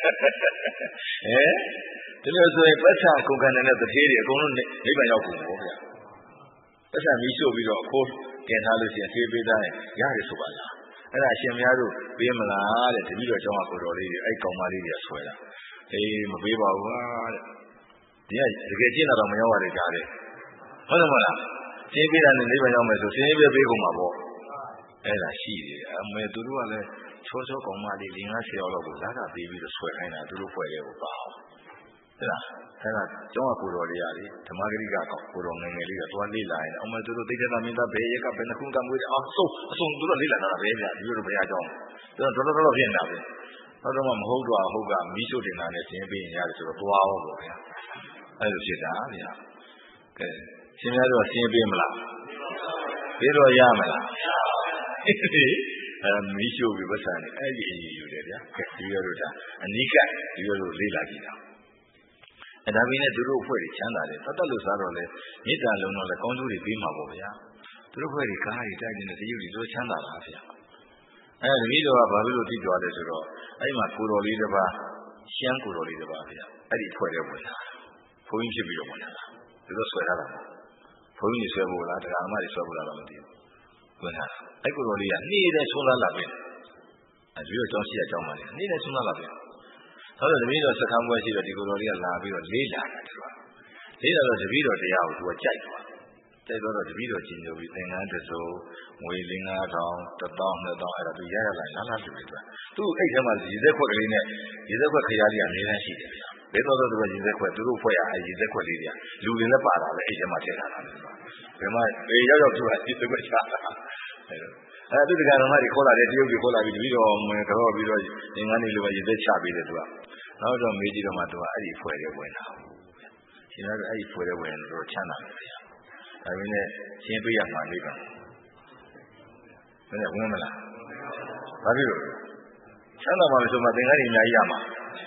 ဒီလိုဆိုရင်ပတ်စံကုန်ကန်တဲ့တထေးတွေအကုန်လုံးနိဗ္ဗာန်ရောက်ကုန်ပေါ့ဗျာ။ပတ်စံမီးရှို့ပြီးတော့အခိုးကျင်ထားလို့ရှိရင်ဆေးပေးသားရင်ရတယ်ဆိုပါလား။အဲ့ဒါရှင်များတို့ပေးမလားတဲ့တတိတော်ကျောင်းကကိုတော်လေးတွေအဲ့ကောင်မလေးတွေကဆွဲတာအေးမပေးပါဘူးဟာတဲ့ဒီကတကယ်ကျင့်တာတော့မရောက်ရတဲ့ကြားတယ်ဟုတ်တယ်မလားရှင်းပေးတာနဲ့နိဗ္ဗာန်ရောက်မယ်ဆိုရှင်းပေးပေးကုန်မှာပေါ့အဲ့ဒါရှိတယ်အမေသူတို့ကလည်းချောချောကောင်မလေးလင်္ကားဆရာတော်ကိုလာတာပေးပြီးတော့ဆွဲခိုင်းတာသူတို့ဖွဲ့ရဲကိုပါဟုတ်လားအဲ့ဒါကျောင်းကကိုတော်လေးရာလေဓမ္မဂရိကကောင်ကိုတော်ငယ်ငယ်လေးကသွားလေ့လာရင်အမေသူတို့သိတဲ့သားမင်းသားဘယ်ရက်ကဘယ်နှခုကမွေးအောင်ဆုံးအဆုံးသူတို့လေ့လာတာပဲဗျာဒီလိုဘယ်ရကြောင်းတော်တော်တော်ဖြစ်နေတာပဲနောက်တော့မှမဟုတ်တော့ဟုတ်ကမီးရှို့တင်တာနဲ့ရှင်းပေးရင်ရတယ်ဆိုတော့သွားအောင်ပေါ့ဗျာအဲ့လိုဖြစ်တာဗျာကဲရှင်းများတော့ရှင်းပေးမလားပေးတော့ရမလားအဲမီးရှို့ပြီးပတ်စံနေအဲ့ဒီအရေးယူတယ်ဗျာကဲဒီရတော့ဒါအနိကဒီရတော့လေ့လာကြည့်တာအဲဒါပေမဲ့သူတို့အဖွဲ့တွေချမ်းသာတယ်တတ်တလို့စားတော့လေမေတ္တာလုံးတော့လေကောင်းကျိုးတွေပေးမှာပေါ့ဗျာသူတို့အဖွဲ့တွေကားတွေတိုက်နေတဲ့တရုပ်တွေတို့ချမ်းသာတာဗျာအဲဒီမိတော်ကဘာလို့လို့သိကြတယ်ဆိုတော့အဲ့မှာကိုတော်လေးတစ်ပါးရှမ်းကိုတော်လေးတစ်ပါးဗျာအဲ့ဒီအဖွဲ့တွေဝင်လာဘုန်းကြီးဖြစ်ပြီးတော့ဝင်လာတာသူတို့ဆွဲထားတာဘုန်းကြီးဆွဲဖို့လားတရားအမတွေဆွဲဖို့လားတော့မသိဘူးဝင်လာအဲ့ကိုတော်လေးကနေတဲ့ဆုံးလာလာပဲအဲဒီတော့ကျောင်းရှိရကျောင်းပါလေနေတဲ့ဆုံးလာလာပဲဟုတ်တယ်တပည့်တော်စခန်းပွဲရှိတော့ဒီကိုတော်လေးကလာပြီးတော့လေးလာတာသူကလေးလာတော့တပည့်တော်တရားကိုသူကကြိုက်သွားတိုက်တော့တပည့်တော်ချင်းညိုပြီးသင်္ကန်းတစိုးငွေလင်းငါးထောင်တစ်သောင်းနှစ်သောင်းအဲ့ဒါသူရရလာလာလာသူပဲသူအဲ့ထဲမှာရေသက်ခွက်ကလေးနဲ့ရေသက်ခွက်ခရားလေးအများကြီးရှိတယ်ဗျာဘယ်တော့တော့သူကရေသက်ခွက်သူတို့ဖွဲ့ရအဲ့ရေသက်ခွက်လေးတွေကလူတွေလည်းပါတာပဲအဲ့ထဲမှာထည့်ထားတာဘယ်မှာဘယ်ရောက်ရောက်သူကရေသက်ခွက်ချတာအဲ့တော့အဲ့သူတက္ကရာမတွေခေါ်လာတယ်တရုတ်တွေခေါ်လာပြီးတပည့်တော်ဝင်တော့ပြီးတော့သင်္ကန်းလေးလိုပဲရေသက်ချပေးတယ်သူကနောက်တော့မေးကြည့်တော့မှသူကအဲ့ဒီဖွဲ့ရဲဝင်တာရှင်ကအဲ့ဒီဖွဲ့ရဲဝင်တော့ချမ်းသာတယ်ဗျာဒါပေမဲ့ရှင်းပေးရမှာလေးပါဘယ်နဲ့ဝင်မလားဘာဖြစ်လို့ချမ်းသာမှလို့ဆိုမှသင်္ကန်းကြီးအများကြီးရမှာ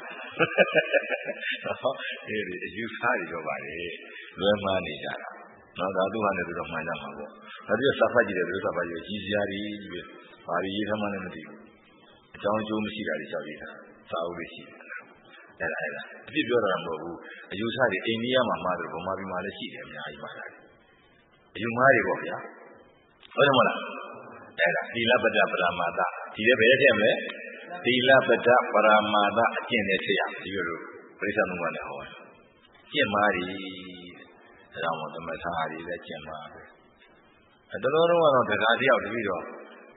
အဲဒီအယူဆတွေတော့ပါလေလွယ်မှားနေကြတာနော်ဒါသူ့ဟာနဲ့သူတော့မှန်ကြမှာပေါ့ဒါပြီးတော့စာဖတ်ကြည့်တယ်သူစာဖတ်ကြည့်ကြီးစရာကြီးပဲဘာတွေရေးထားမှလည်းမသိဘူးအကြောင်းအကျိုးမရှိတာတွေရှောက်ရေးတာစာအုပ်တွေရှိတယ်အဲ့ဒါအဲ့ဒါအဖြစ်ပြောတာမဟုတ်ဘူးအယူဆတွေအိန္ဒိယမှာမှားတယ်ဗမာပြည်မှာလည်းရှိတယ်အများကြီးမှားတာအယူမှားတွေပေါ့ဗျာဟုတ်တယ်မလားအဲ့ဒါသီလပတ္တပရမာသဒီလည်းဘယ်ထည့်မလဲသီလပတ္တပရမာသအကျင့်နဲ့ထည့်ရဒီလိုပရိစ္ဆေသမုပ္ပါဒ်နဲ့ဟောတယ်ကျင့်မာရီဒါကြောင့်မို့သမထဟာရီလည်းကျင့်မာပဲအဲတော်တော်တော့ကတော့တရားတယောက်တပြီးတော့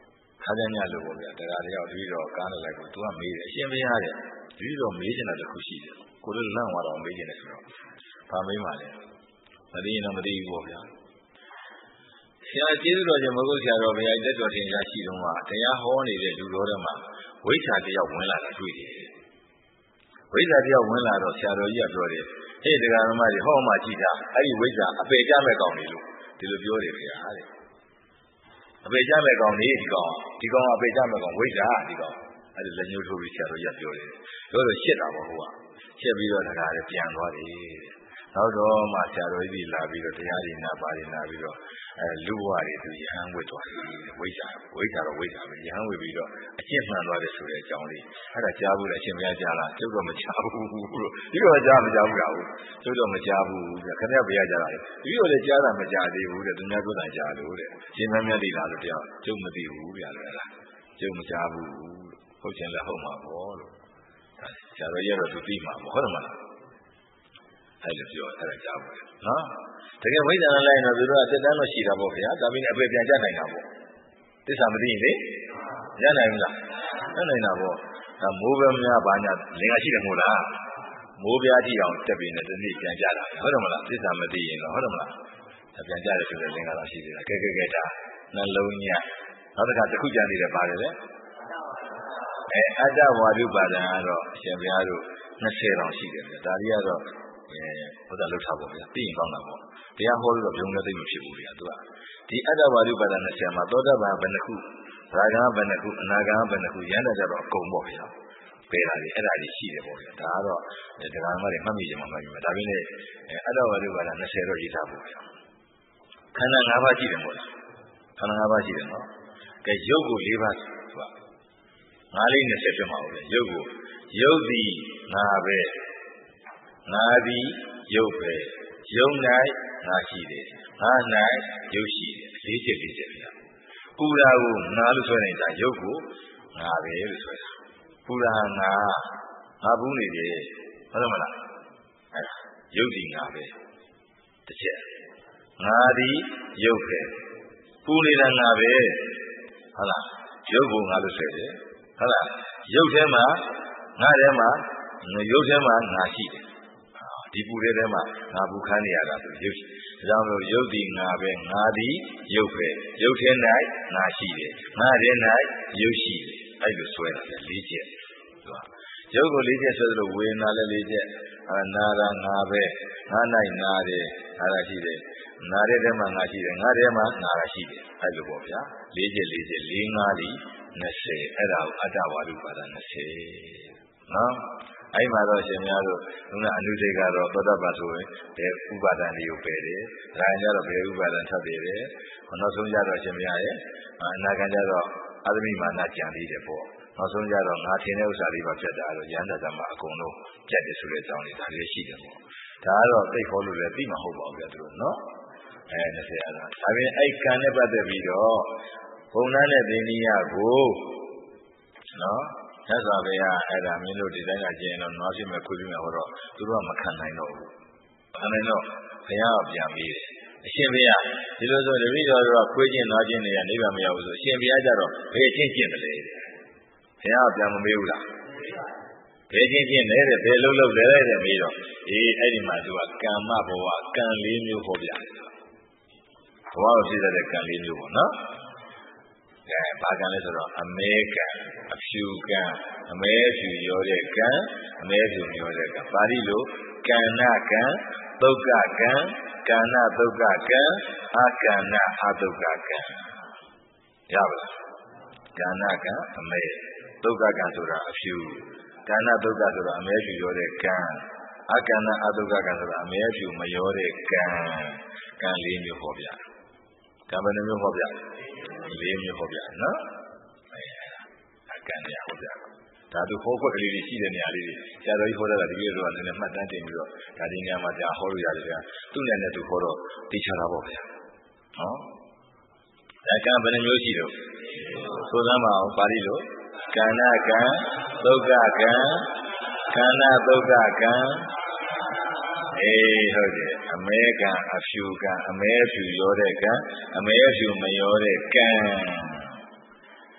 ခါကြညလို့ပေါ့ဗျာတရားတယောက်တပည့်တော်ကားလိုက်ကိုသူကမေးတယ်အရှင်ဘုရားတဲ့တပည့်တော်မေးချင်တာတစ်ခုရှိတယ်ကိုလည်းလန့်သွားတော့မေးချင်တယ်ဆိုတော့ဘာမေးမှလဲမသိရင်တော့မသိဘူးပေါ့ဗျာဆရာကျေးဇူးတော်ရှင်မဟုတ်ဆရာတော်ဘုရားတက်တော်ထင်ရှားရှိတော့မှတရားဟောနေတဲ့လူတော်တွေမှာဝိဇ္ဇာတယောက်ဝင်လာတာတွေ့တယ်ဝိဇ္ဇာတယောက်ဝင်လာတော့ဆရာတော်ကြီးကပြောတယ်ဟေ့တရားဓမ္မတွေဟောမှကြည့်တာအဲ့ဒီဝိဇ္ဇာအပေကြမဲ့ကောင်တွေလို့ဒီလိုပြောတယ်ဗျာတဲ့အပေကြမဲ့ကောင်တွေဒီကောင်ဒီကောင်အပေကြမဲ့ကောင်ဝိဇ္ဇာဒီကောင်အဲ့ဒီလက်ညှိုးထိုးပြီးဆရာတော်ကြီးပြောတယ်ပြောတော့ရှစ်တာပေါ့ဟိုကရှစ်ပြီးတော့တရားတွေပြန်သွားတယ်နောက်တော့မှဆရာတော်ကြီးလာပြီးတော့တရားတွေနာပါတွေနာပြီးတော့အဲလူဘဝတွေသူရဟန်းဝတ်သွားတယ်ဝိဇ္ဇာဝိဇ္ဇာတော့ဝိဇ္ဇာပဲရဟန်းဝတ်ပြီးတော့အကျင့်မှန်သွားတယ်ဆိုတဲ့အကြောင်းလေးအဲ့ဒါကြားဘူးလေအရှင်ဘုရားကြားလားကျုပ်တော့မကြားဘူးလို့ဒီတော့ကြားမကြားဘူးလားကျုပ်တော့မကြားဘူးဗျခဏဘုရားကြားတာလေဒီတော့လည်းကြားတာမကြားသေးဘူးတဲ့သူများပြောတာကြားလို့တဲ့ရှင်မမြတ်တိလားလို့တရားကျုပ်မသိဘူးဗျလေလားကျုပ်မကြားဘူးဟုတ်ချင်လည်းဟုတ်မှာပေါ့လို့ဆရာတော်ရဲ့တော့သူသိမှာပေါ့ဟုတ်တယ်မလားအဲ့လိုပြောအဲ့ဒါကြားပါလေနော်တကယ်ဝိဇ္ဇာနဲ့လိုက်ရင်တော့သူတို့ကတက်တန်းတော့ရှိတာပေါ့ဗျာဒါပေမဲ့အပေပြန်ကြနိုင်တာပေါ့သစ္စာမသိရင်လေရနိုင်ဘူးလားရနိုင်တာပေါ့ဒါမိုးပဲများဘာညာလင်္ကာရှိတယ်မို့လားမိုးပြားကြည့်အောင်တက်ပြီးနေတနေ့ပြန်ကြတာဟုတ်တယ်မလားသစ္စာမသိရင်တော့ဟုတ်တယ်မလားပြန်ကြတယ်ဆိုတဲ့လင်္ကာတော့ရှိသေးတာကဲကဲကဲဒါနှလုံးညနောက်တစ်ခါတစ်ခုကြံနေတယ်ပါတယ်လေအဲအတ္တဝါဒုပါဒံကတော့အရှင်ဘုရားတို့နှစ်ဆယ်တောင်ရှိတယ်ဗျဒါတွေကတော့အဲဘုရားလှုပ်ထားပါဗျာသိရင်ကောင်းတာပေါ့တရားဟောလို့တော့ဘုံလည်းသိမဖြစ်ဘူးဗျာသူကဒီအတ္တဝါဒုပါဒနှစ်ဆယ်မှာသောတာပန်ဘယ်နှခုရာဂံဘယ်နှခုအနာဂံဘယ်နှခုရဟန္တာကြတော့အကုန်ပေါ့ဗျာပယ်တာလေအဲ့ဒါကြီးရှိတယ်ပေါ့ဗျာဒါကတော့တရားမှတွေမှတ်မိကြမှာမှတ်မိမှာဒါပေမဲ့အတ္တဝါဒုပါဒနှစ်ဆယ်တော့ရေးထားပါဗျာခန္ဓာ၅ပါးရှိတယ်မို့လားခန္ဓာ၅ပါးရှိတယ်နော်ကဲရုပ်ကို၄ပါးသူကငါးလေး၂၀ဖြစ်မှာပေါ့ဗျာရုပ်ကိုရုပ်သည်ငါပဲငါသည်ရုပ်ပဲရုပ်၌ငါရှိတယ်ငါ၌ရုပ်ရှိတယ်လေးချက်လေးချက်ဗျာပူရာကိုငါလို့ဆိုနေတာရုပ်ကိုငါပဲလို့ဆိုတာပူရာငါငါဘူးနေတယ်ဟုတ်တယ်မလားအဲ့ဒါရုပ်ဒီငါပဲတစ်ချက်ငါသည်ရုပ်ပဲပူနေတာငါပဲဟုတ်လားရုပ်ကိုငါလို့ဆိုတယ်ဟုတ်လားရုပ်ထဲမှာငါထဲမှာရုပ်ထဲမှာငါရှိတယ်ဒီပူတဲ့ထဲမှာငါပူခန်းနေရတာဆိုရုပ်ရှိဒါကြောင့်မို့ရုပ်ဒီငါပဲငါသည်ရုပ်ပဲရုပ်ထဲ၌ငါရှိတယ်ငါထဲ၌ရုပ်ရှိတယ်အဲ့လိုဆွဲတာလေ၄ချက်ရုပ်ကို၄ချက်ဆွဲသလိုဝေဒနာလည်း၄ချက်အာနာရငါပဲငါ၌နာတယ်အဲ့ဒါရှိတယ်နာတဲ့ထဲမှာငါရှိတယ်ငါထဲမှာငါရှိတယ်အဲ့လိုပေါ့ဗျာ၄ချက်၄ချက်၄ငါးလီ၂၀အဲ့ဒါကိုအတ္တဝါဒုပါဒ၂၀နော်အဲ့မှာတော့ရှင်များတို့ခုနအနုစိတ်ကတော့သောတာပန်ဆိုရင်ဘယ်ဥပါဒံတွေကိုပယ်တယ်။ဒါကြတော့ဘယ်ဥပါဒံထပ်တယ်လေ။နောက်ဆုံးကြတော့ရှင်များရဲ့အနာဂံကြတော့အသမိမာနကြံသေးတယ်ပေါ့။နောက်ဆုံးကြတော့ငါထင်တဲ့ဥစ္စာလေးပါပြတ်တာတော့ရဟန္တာဓမ္မအကုန်လုံးပြတ်တယ်ဆိုတဲ့အကြောင်းလေးဒါလေးရှိတယ်ပေါ့။ဒါကတော့သိခေါ်လို့လည်းသိမှာဟုတ်ပါဘူးဗျာသူတို့နော်။အဲ၂၀အဲ့ဒါဒါပြင်အဲ့ကံနဲ့ပတ်သက်ပြီးတော့ဘုံနာနဲ့သင်္နိယကိုနော်မြတ်စွာဘုရားအဲ့ဒါမင်းတို့ဒီတိုင်းကကျင့်တော့နွားပြမယ်ခွေးပြမယ်ဟောတော့သူတို့ကမခံနိုင်တော့ဘူးခံနိုင်တော့ဘုရားကပြန်ပြီးတယ်အရှင်ဘုရားဒီလိုဆိုတပည့်တော်တို့ကခွေးကျင့်နွားကျင့်တွေကနိဗ္ဗာန်မရောက်ဘူးဆိုအရှင်ဘုရားကြတော့ဘယ်ကျင့်ကျင့်မလဲဘုရားကပြန်မမေးဘူးလားဘယ်ကျင့်ကျင့်လဲတဲ့ဘယ်လုံးလုံးလဲတဲ့မေးတော့အေးအဲ့ဒီမှာသူကကမ္မဘဝကံလေးမျိုးဟောပြတယ်ဘဝကိုဖြစ်တဲ့ကံလေးမျိုးပေါ့နော်ကဲဘာကံလဲဆိုတော့အမဲကံအဖြူကံအမဲဖြူရောတဲ့ကံအမဲဖြူရောတဲ့ကံပါဠိလိုကန္နကံသုက္ကကံကန္နသုက္ကကံအကန္နအသုက္ကကံရပါလားကန္နကံအမဲသုက္ကကံဆိုတာအဖြူကန္နသုက္ကဆိုတာအမဲဖြူရောတဲ့ကံအကန္နအသုက္ကကံဆိုတာအမဲဖြူမရောတဲ့ကံကံလေးမျိုးဟောပြကံဘယ်နှမျိုးဟောပြလေးမျိုးဟောပြနော်အကံရဟောပြဒါသူဟောခွက်ကလေးတွေရှိတဲ့နေရာလေးတွေဆရာတော်ကြီးဟောတာဒီလိုတော့နည်းနည်းမှတ်တမ်းတင်ပြီးတော့ဒါဒီနေရာမှာကြာဟောလို့ရတယ်ဗျာသူ့နဲ့နဲ့သူဟောတော့သိချတာပေါ့ဗျာနော်ဒါကံဘယ်နှမျိုးရှိတော့ဆိုသမ်းပါအောင်ပါဠိလိုကန္နကံသုက္ကကံကန္နသုက္ကကံအေးဟုတ်တယ်အမဲကံအဖြူကံအမဲဖြူရောတဲ့ကံအမဲဖြူမရောတဲ့ကံ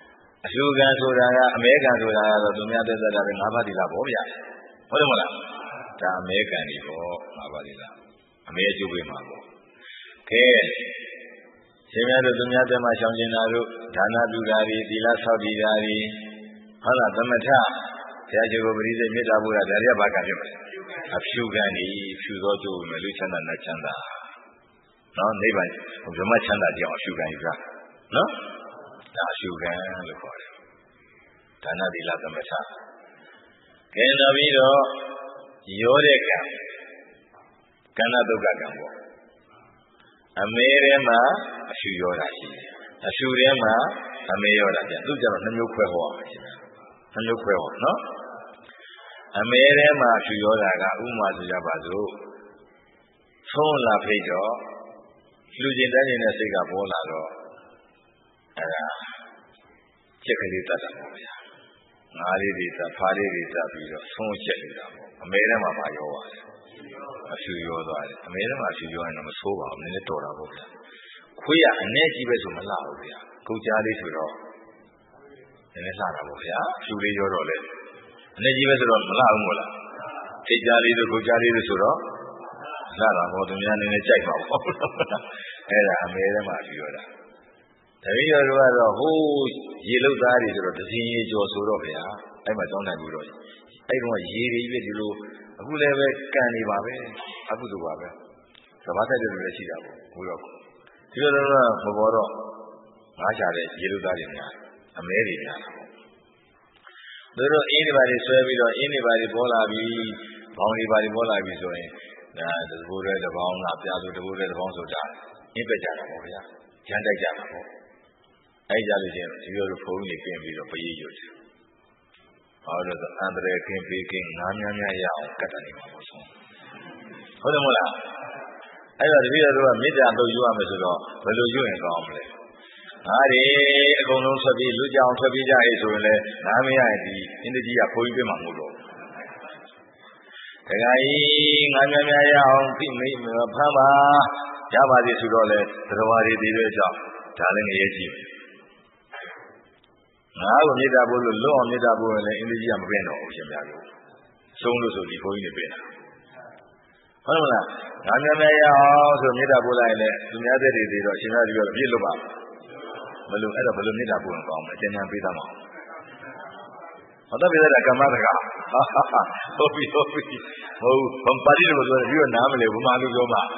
အရှုခံဆိုတာကအမေခံဆိုတာကတော့သူများသက်သက်တာပဲငါးပါးသီလပေါ့ဗျာဟုတ်တယ်မလားဒါအမေခံဒီပေါ့ငါးပါးသီလအမေအကျိုးပေးမှာပေါ့ကဲရှင်များတို့သူများသက်မှရှောင်ကျင်တာတို့ဒါနပြုတာတွေသီလဆောက်တည်တာတွေဟုတ်လားသမထဆရာကြီးကိုပရိသေမေတ္တာပို့တာဒါတွေကဘာကဖြစ်မလဲအဖြူခံဒီဖြူသောကျိုးမယ်လူချမ်းသာနတ်ချမ်းသာနော်နိဗ္ဗာန်ဗြဟ္မချမ်းသာကြောင့်အဖြူခံယူတာနော်ဒါအဖြူခံလို့ခေါ်တယ်ဒါနသီလသမထကဲနောက်ပြီးတော့ရောတဲ့ကံကန္နဒုက္ခကံပေါ့အမေထဲမှာအဖြူရောတာရှိတယ်အဖြူထဲမှာအမေရောတာပြန်သူကြတော့နှမျိုးခွဲဟောအောင်ရှိတယ်နှမျိုးခွဲဟောနော်အမေထဲမှာဖြူရောတာကဥမာဆိုကြပါစို့သုံးလာဖိတ်တော့လူကျင်တန်းကျင်တဲ့စိတ်ကပေါ်လာတော့အဲဒါချက်ကလေးတတ်တာပေါ့ဗျာငါးလေးတွေတတ်ဖားလေးတွေတတ်ပြီးတော့သုံးချက်နေတာပေါ့အမေထဲမှာပါရောပါတယ်အဖြူရောသွားတယ်အမေထဲမှာဖြူရောရင်တော့မဆိုးပါဘူးနည်းနည်းတော်တာပေါ့ဗျာခွေးကအနဲ့ကြီးပဲဆိုမလှဘူးဗျာကိုကြားလေးဆိုတော့နည်းနည်းလှတာပေါ့ဗျာဖြူလေးရောတော့လေအနေကြီးပဲဆိုတော့မလှဘူးမို့လားထိတ်ကြားလေးတို့ကိုကြားလေးတို့ဆိုတော့လှတာပေါ့သူများနည်းနည်းကြိုက်ပါပေါ့အဲ့ဒါအမေထဲမှာဖြူရောတာတပည့်တော်တို့ကတော့ဟိုးရေလုတ်သားတွေဆိုတော့ဒဇင်ရေကျော်ဆိုတော့ဗျာအဲ့မှာတောင်းနိုင်ဘူးတော့အဲ့တော့ရေတွေပဲဒီလိုအခုလည်းပဲကန်နေပါပဲအကုသိုလ်ပါပဲသဘာဝတိုက်တယ်လို့လည်းရှိတာပေါ့ဘုရားဒီလိုတော့မပေါ်တော့ငါးချတဲ့ရေလုတ်သားတွေများအမဲတွေများတာပေါ့တို့တော့အင်းတွေပါတွေဆွဲပြီးတော့အင်းတွေပါတွေပေါ်လာပြီးဘောင်းတွေပါတွေပေါ်လာပြီးဆိုရင်ဒါသဘောတဲ့တပေါင်းလားပြာသူတဘောတဲ့တပေါင်းဆိုတာအင်းပက်ကြတာပေါ့ဗျာရမ်းတိုက်ကြတာပေါ့အဲ့ကြလို့ချင်းဒီလိုလိုဖုံးနေပြင်ပြီးတော့ပရိရွတ်တယ်ဟောတော့အန္တရာယ်ကင်းပေးကင်းငါးများများရအောင်ကတ်တယ်မှာပေါ့ဆုံးဟုတ်တယ်မဟုတ်လားအဲ့တော့တပည့်တော်ကမေတ္တာလုပ်ယူရမယ်ဆိုတော့ဘယ်လိုယူရင်ကောင်းမလဲငါတွေအကုန်လုံးဆွပြီးလူကြောင်ဆွပြီးကြရေးဆိုရင်လည်းငါမရရင်ဒီအင်းတကြီးကဘိုးကြီးပြမှာမဟုတ်တော့ဘူးတခါကြီးငါများများရအောင်ဖိမိဖမ်းပါရပါသေးဆိုတော့လေသရဝါတွေဒီလိုကြောင့်ဒါလည်းငရဲကြည့်ငါ့ကိုမေတ္တာပို့လို့လွတ်အောင်မေတ္တာပို့ရင်လည်းအင်းကြီးကမပင်တော့ဘူးရှင်များတို့ဆုံးလို့ဆိုဒီဘုန်းကြီးနေပင်တာဟုတ်မလားငါများများရအောင်ဆိုမေတ္တာပို့လိုက်ရင်လည်းသူများတဲ့တွေတွေတော့ရှင်များတို့ပြောပြည့်လို့ပါဘယ်လိုအဲ့တော့ဘယ်လိုမေတ္တာပို့ရင်ကောင်းမလဲအကျဉ်းချမ်းပေးသားမအောင်ဟုတ်တယ်ပြတဲ့ကမ္မတကဟုတ်ပြီဟုတ်ပြီဟုတ်ဘာပါဠိလိုပြောတယ်ပြီးတော့နားမလဲဘုမာလိုပြောမှာ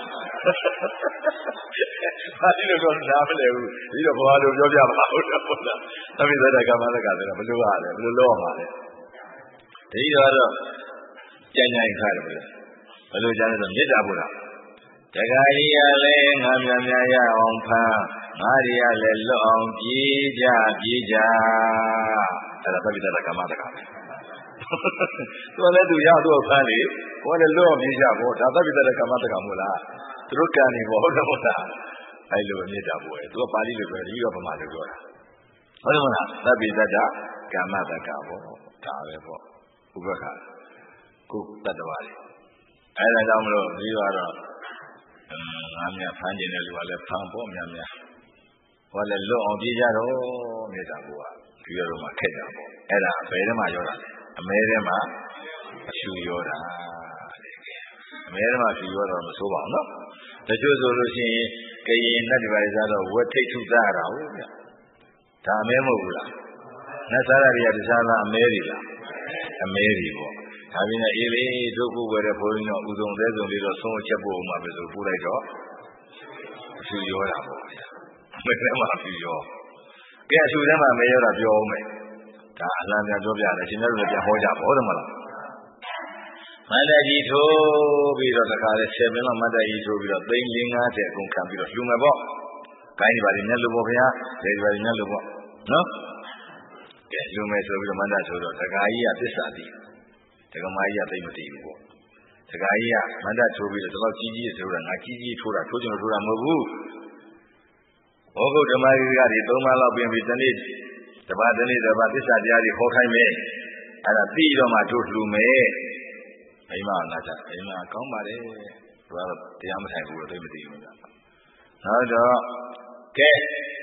ပါဠိလိုပြောနားမလဲဘူးပြီးတော့ဘုမာလိုပြောပြမှာဟုတ်တယ်ဟုတ်လားသဗ္ဗေသတ္တကမ္မတကဆိုတော့ဘယ်လိုရလဲဘယ်လိုလုပ်ရမှာလဲဒီတော့တော့ကြင်ကြင်ခါတယ်ဘယ်လိုကြမ်းလဲဆိုမေတ္တာပို့တာတခါကြီးရလဲငါများများရအောင်ဖမ်းငါရီရလဲလွတ်အောင်ပြေးကြပြေးကြအဲ့ဒါသဗ္ဗေတ္တကမ္မတကပဲသူကလည်းသူရသူ့ဖမ်းလေဟောလည်းလွတ်အောင်ပြေးကြပေါ့ဒါသဗ္ဗေတ္တကမ္မတကမို့လားသူတို့ကံနေပေါ့ဟုတ်တယ်မဟုတ်လားအဲ့လိုမေတ္တာပို့တယ်သူကပါဠိလိုပြောတယ်ဒီတော့ဗမာလိုပြောတာဟုတ်တယ်မဟုတ်လားသဗ္ဗေတ္တကမ္မတကပေါ့ဒါပဲပေါ့ဥပ္ပခါကိုတတ္တဝါတွေအဲ့ဒါကြောင့်မလို့ဒီတော့ငါများဖမ်းကျင်တဲ့လူကလည်းဖမ်းဖို့များများဟောလည်းလွတ်အောင်ပြေးကြတော့မေတ္တာပို့တာဒီလိုတော့မှခက်တာပေါ့အဲ့ဒါဘယ်ထဲမှာရောတာလဲအမဲထဲမှာအရှူရောတာအမဲထဲမှာအရှူရောတော့မဆိုးပါဘူးနော်တချို့ဆိုလို့ရှိရင်ကရင်နတ်ဒီပါးစားတော့ဝက်ထိတ်ထုစားရတာဟုတ်ဗျဒါအမဲမဟုတ်ဘူးလားနတ်စားရတွေကတခြားလားအမဲတွေလားအမဲတွေပေါ့ဒါပြင်လည်းအေးလေးဒုက္ခဝယ်တဲ့ဘုန်းကြီးတော့ဥဆုံးသေးဆုံးလေးတော့ဆုံးချက်ဖို့မှပဲဆိုပို့လိုက်တော့အရှူရောတာပေါ့ဗျာအမဲထဲမှာအရှူရောကဲအရှူထဲမှာမဲရောတာပြောအောင်မယ်ဒါအလံပြန်ပြောပြတယ်ရှင်တို့လည်းပြန်ဟောကြပါဦးတယ်မလားမန္တကြီးထိုးပြီးတော့တခါလေဆယ်ပင်လောက်မန္တကြီးထိုးပြီးတော့သိန်းလေးငါးဆယ်အကုန်ခံပြီးတော့လှူမယ်ပေါ့။ကိုင်းဒီပါလိမြတ်လို့ပေါ့ဗျာ။ဒေဒီပါလိမြတ်လို့ပေါ့နော်။ကဲလှူမယ်ဆိုပြီးတော့မန္တထိုးတော့တခါကြီးကသစ္စာသိ။တခါမကြီးကသိမသိဘူးပေါ့။တခါကြီးကမန္တထိုးပြီးတော့ဒီလောက်ကြီးကြီးဆိုတော့ငါကြီးကြီးထိုးတာထိုးချင်လို့ထိုးတာမဟုတ်ဘူး။ဘောဂုဓမ္မကြီးကဒီသုံးပါးလောက်ပြင်ပြီးတနေ့တပါးတနေ့တပါးသစ္စာတရားတွေဟောခိုင်းမယ်။အဲ့ဒါသိတော့မှတို့လှူမယ်။အိမ်မနာကြအိမ်မကောင်းပါလေသူကတော့တရားမဆိုင်ဘူးတော့သိမသိဘူးဗျာနောက်တော့ကဲ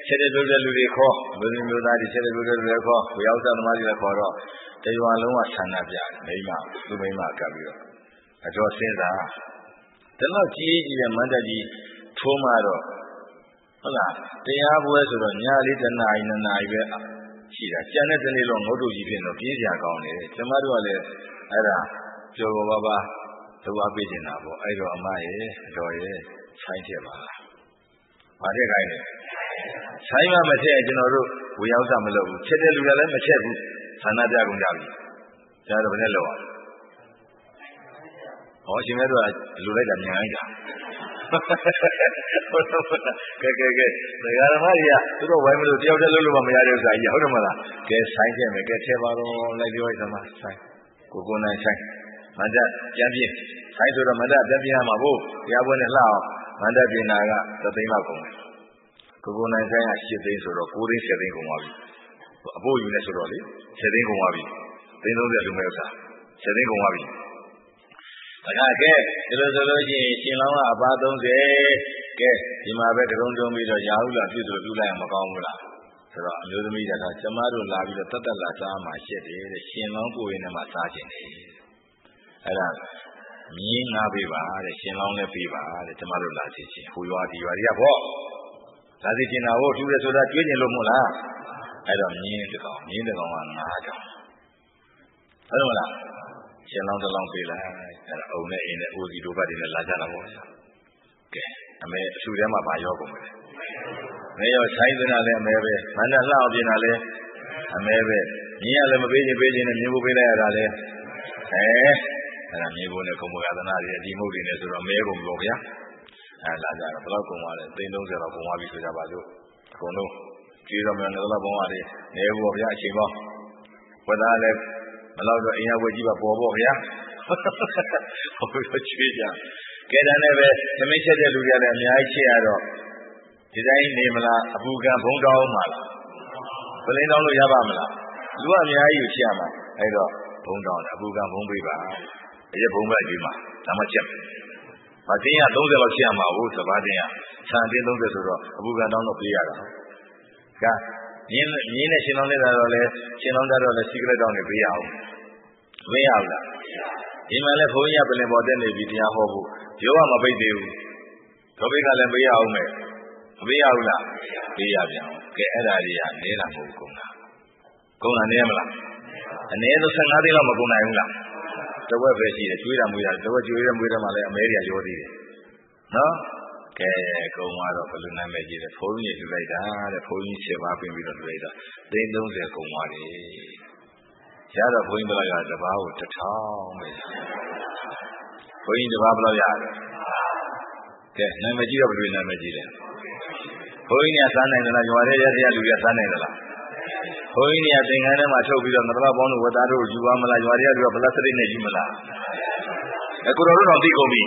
ချက်တဲ့လုပ်တဲ့လူတွေခေါ်လူတွေမျိုးသားတွေချက်တဲ့လုပ်တဲ့လူတွေခေါ်ဝေရောက်သမားတွေလည်းခေါ်တော့တရွာလုံးကဆန္ဒပြမိမသူ့မိမကပ်ပြီးတော့အတော်စဉ်းစားဒီလောက်ကြီးကြီးရဲ့မန္တကြီးထိုးမှတော့ဟုတ်လားတရားပွဲဆိုတော့ညလေးတစ်နာရီနှစ်နာရီပဲရှိတာကျန်တဲ့တနေ့လုံးငုတ်တုကြီးဖြစ်တော့ပြေးစရာကောင်းတယ်ကျမတို့ကလည်းအဲ့ဒါကြော်ပေါ်ပါပါလုပ်အားပေးနေတာပေါ့အဲ့တော့အမရဲ့အတော်ရဲ့ဆိုင်ချက်ပါဘာတဲ့ခိုင်းလဲဆိုင်မမထည့်ကျွန်တော်တို့ဝေရောက်တာမလုပ်ဘူးချက်တဲ့လူကလည်းမချက်ဘူးဆန္ဒပြကုန်ကြပြီဒါတော့ဘယ်နဲ့လောက်အောင်ဟောရှင်မဲတို့ကလူလိုက်တာမြန်လိုက်တာကဲကဲကဲဒကာဓမ္မကြီးကသူတို့ဝိုင်းမလို့တယောက်တည်းလုပ်လို့မရတဲ့ဥစ္စာကြီးဟုတ်တယ်မလားကဲဆိုင်ချက်မယ်ကဲထဲပါတော့လိုက်ပြောရစမ်းပါဆိုင်ကိုကိုနိုင်ဆိုင်မန္တကြံပြင်းဆိုင်ဆိုတော့မန္တပြင်းပြင်းရမှာဘို့တရားပွဲနဲ့လှအောင်မန္တပြင်းနာကသသိန်းလောက်ကုန်တယ်ကိုကိုနိုင်ဆိုင်ကရှစ်သိန်းဆိုတော့ကိုသိန်းဆယ်သိန်းကုန်သွားပြီအဖို့ယူနေဆိုတော့လေဆယ်သိန်းကုန်သွားပြီသိန်းသုံးဆယ်လူမဲ့ဥစ္စာဆယ်သိန်းကုန်သွားပြီဒါကကဲဒီလိုဆိုလို့ရှိရင်ရှင်လောင်းကအပါသုံးဆယ်ကဲဒီမှာပဲတုံးတုံးပြီးတော့ရာဟုလာပြည့်စုံပြုလိုက်ရင်မကောင်းဘူးလားဆိုတော့အမျိုးသမီးတွေကကျမတို့လာပြီးတော့တတ်တတ်လာစားမှရှက်တယ်တဲ့ရှင်လောင်းကိုရင်ထဲမှာစားခြင်းတယ်အဲ့ဒါမြင်းငါပေးပါတဲ့ရှင်လောင်းလည်းပေးပါတဲ့ကျမတို့လာစီချင်းဟိုရွာဒီရွာတွေကပေါ့လာစီချင်းတာဟုတ်ထူးတယ်ဆိုတာတွေးကျင်လို့မဟုတ်လားအဲ့တော့မြင်းတစ်ကောင်မြင်းတစ်ကောင်ကငါးကောင်ဟုတ်တယ်မလားရှင်လောင်းတစ်လောင်းပေးလိုက်အဲ့ဒါအုံနဲ့အင်းနဲ့အိုစီတို့ဘက်တွေနဲ့လာကြတာပေါ့ကဲအမေအထူထဲမှာပါရောကုန်မယ်မဲရောဆိုင်သနာလည်းအမဲပဲမန္တလှအောင်ပြင်တာလည်းအမဲပဲမြင်းကလည်းမပေးခြင်းပေးခြင်းနဲ့မြင်းဖို့ပေးလိုက်ရတာလည်းအဲအဲ့ဒါမြင်းဖို့နဲ့ကုံမကသနာတွေအဒီမုတ်တွေနဲ့ဆိုတော့မဲကုန်လို့ဗျာအဲလာကြတော့ဘယ်တော့ကုန်သွားလဲသိန်းသုံးဆယ်တော့ကုန်သွားပြီဆိုကြပါစို့အကုန်လုံးကြေးတော်များတော့ဘုံရတယ်နေဖို့ဗျာအချိန်ပေါင်းဝတ်သားလည်းမလောက်တော့အိမ်ရဝတ်ကြီးပါပေါ်ပေါ့ဗျာဟုတ်တော့ချွေးကြကဲတဲ့နဲ့ပဲသမင်းချက်တဲ့လူတွေလည်းအများကြီးချက်ရတော့ဒီတိုင်းနေမလားအပူကံဘုံတောင်းမှာလားပလင်းတောင်းလို့ရပါမလားလူကအများကြီးကိုချက်ရမှာအဲ့တော့ဘုံတောင်းတယ်အပူကံဘုံပေးပါအရက်ဘုံပဲဒီမှာဒါမှချက်မတင်းရသုံးဆယ်လောက်ချက်ရမှာဟုတ်သဘာတင်းရဆန်တင်းသုံးဆယ်ဆိုတော့အပူကံတောင်းတော့ပေးရတာကဲမြင်းမြင်းနဲ့ရှင်လောင်းနေတာတော့လေရှင်လောင်းတာတော့လေစီကရက်တောင်းနေပေးရအောင်မရဘူးလားဒီမှာလဲဘုန်းကြီးကပလင်ပေါ်တက်နေပြီတရားဟောဖို့ပြောရမပိတ်သေးဘူးသောဘိကလည်းပေးရအောင်မယ်မပေးရဘူးလားပေးရပြန်ကဲအဲ့ဒါကြီးကနေတာမဟုတ်ကုန်တာကုန်တာနေရမလားအနည်းဆုံးဆယ်ငါးသိန်းလောက်မကုန်နိုင်ဘူးလားတဝက်ပဲရှိတယ်ကျွေးတာမွေးတာတဝက်ကျွေးရမွေးတယ်မှလည်းအမဲတွေကရောသေးတယ်နော်ကဲကုန်သွားတော့ဘယ်လိုနာမည်ကြီးလဲဘုန်းကြီးလူလိုက်တာတဲ့ဘုန်းကြီးဆယ်ပါးပြင်ပြီးတော့လူလိုက်တာသိန်းသုံးဆယ်ကုန်သွားတယ်ရတော့ဘုန်းကြီးဘယ်လောက်ရတပားကိုတစ်ထောင်ပဲဘုန်းကြီးတပားဘယ်လောက်ရတယ်ကဲနာမည်ကြီးတော့ဘယ်လိုနာမည်ကြီးလဲဘုန်းကြီးကစားနိုင်သလားရွာထဲရတဲ့လူတွေကစားနိုင်သလားဘုန်းကြီးကသင်္ကန်းထဲမှာထုတ်ပြီးတော့ငါတို့ပေါင်းလို့ဝတ်သားတို့ယူပါမလားရွာထဲကလူကဗလတ်စရိတ်နဲ့ယူမလားအခုတော့တော့သိကုန်ပြီ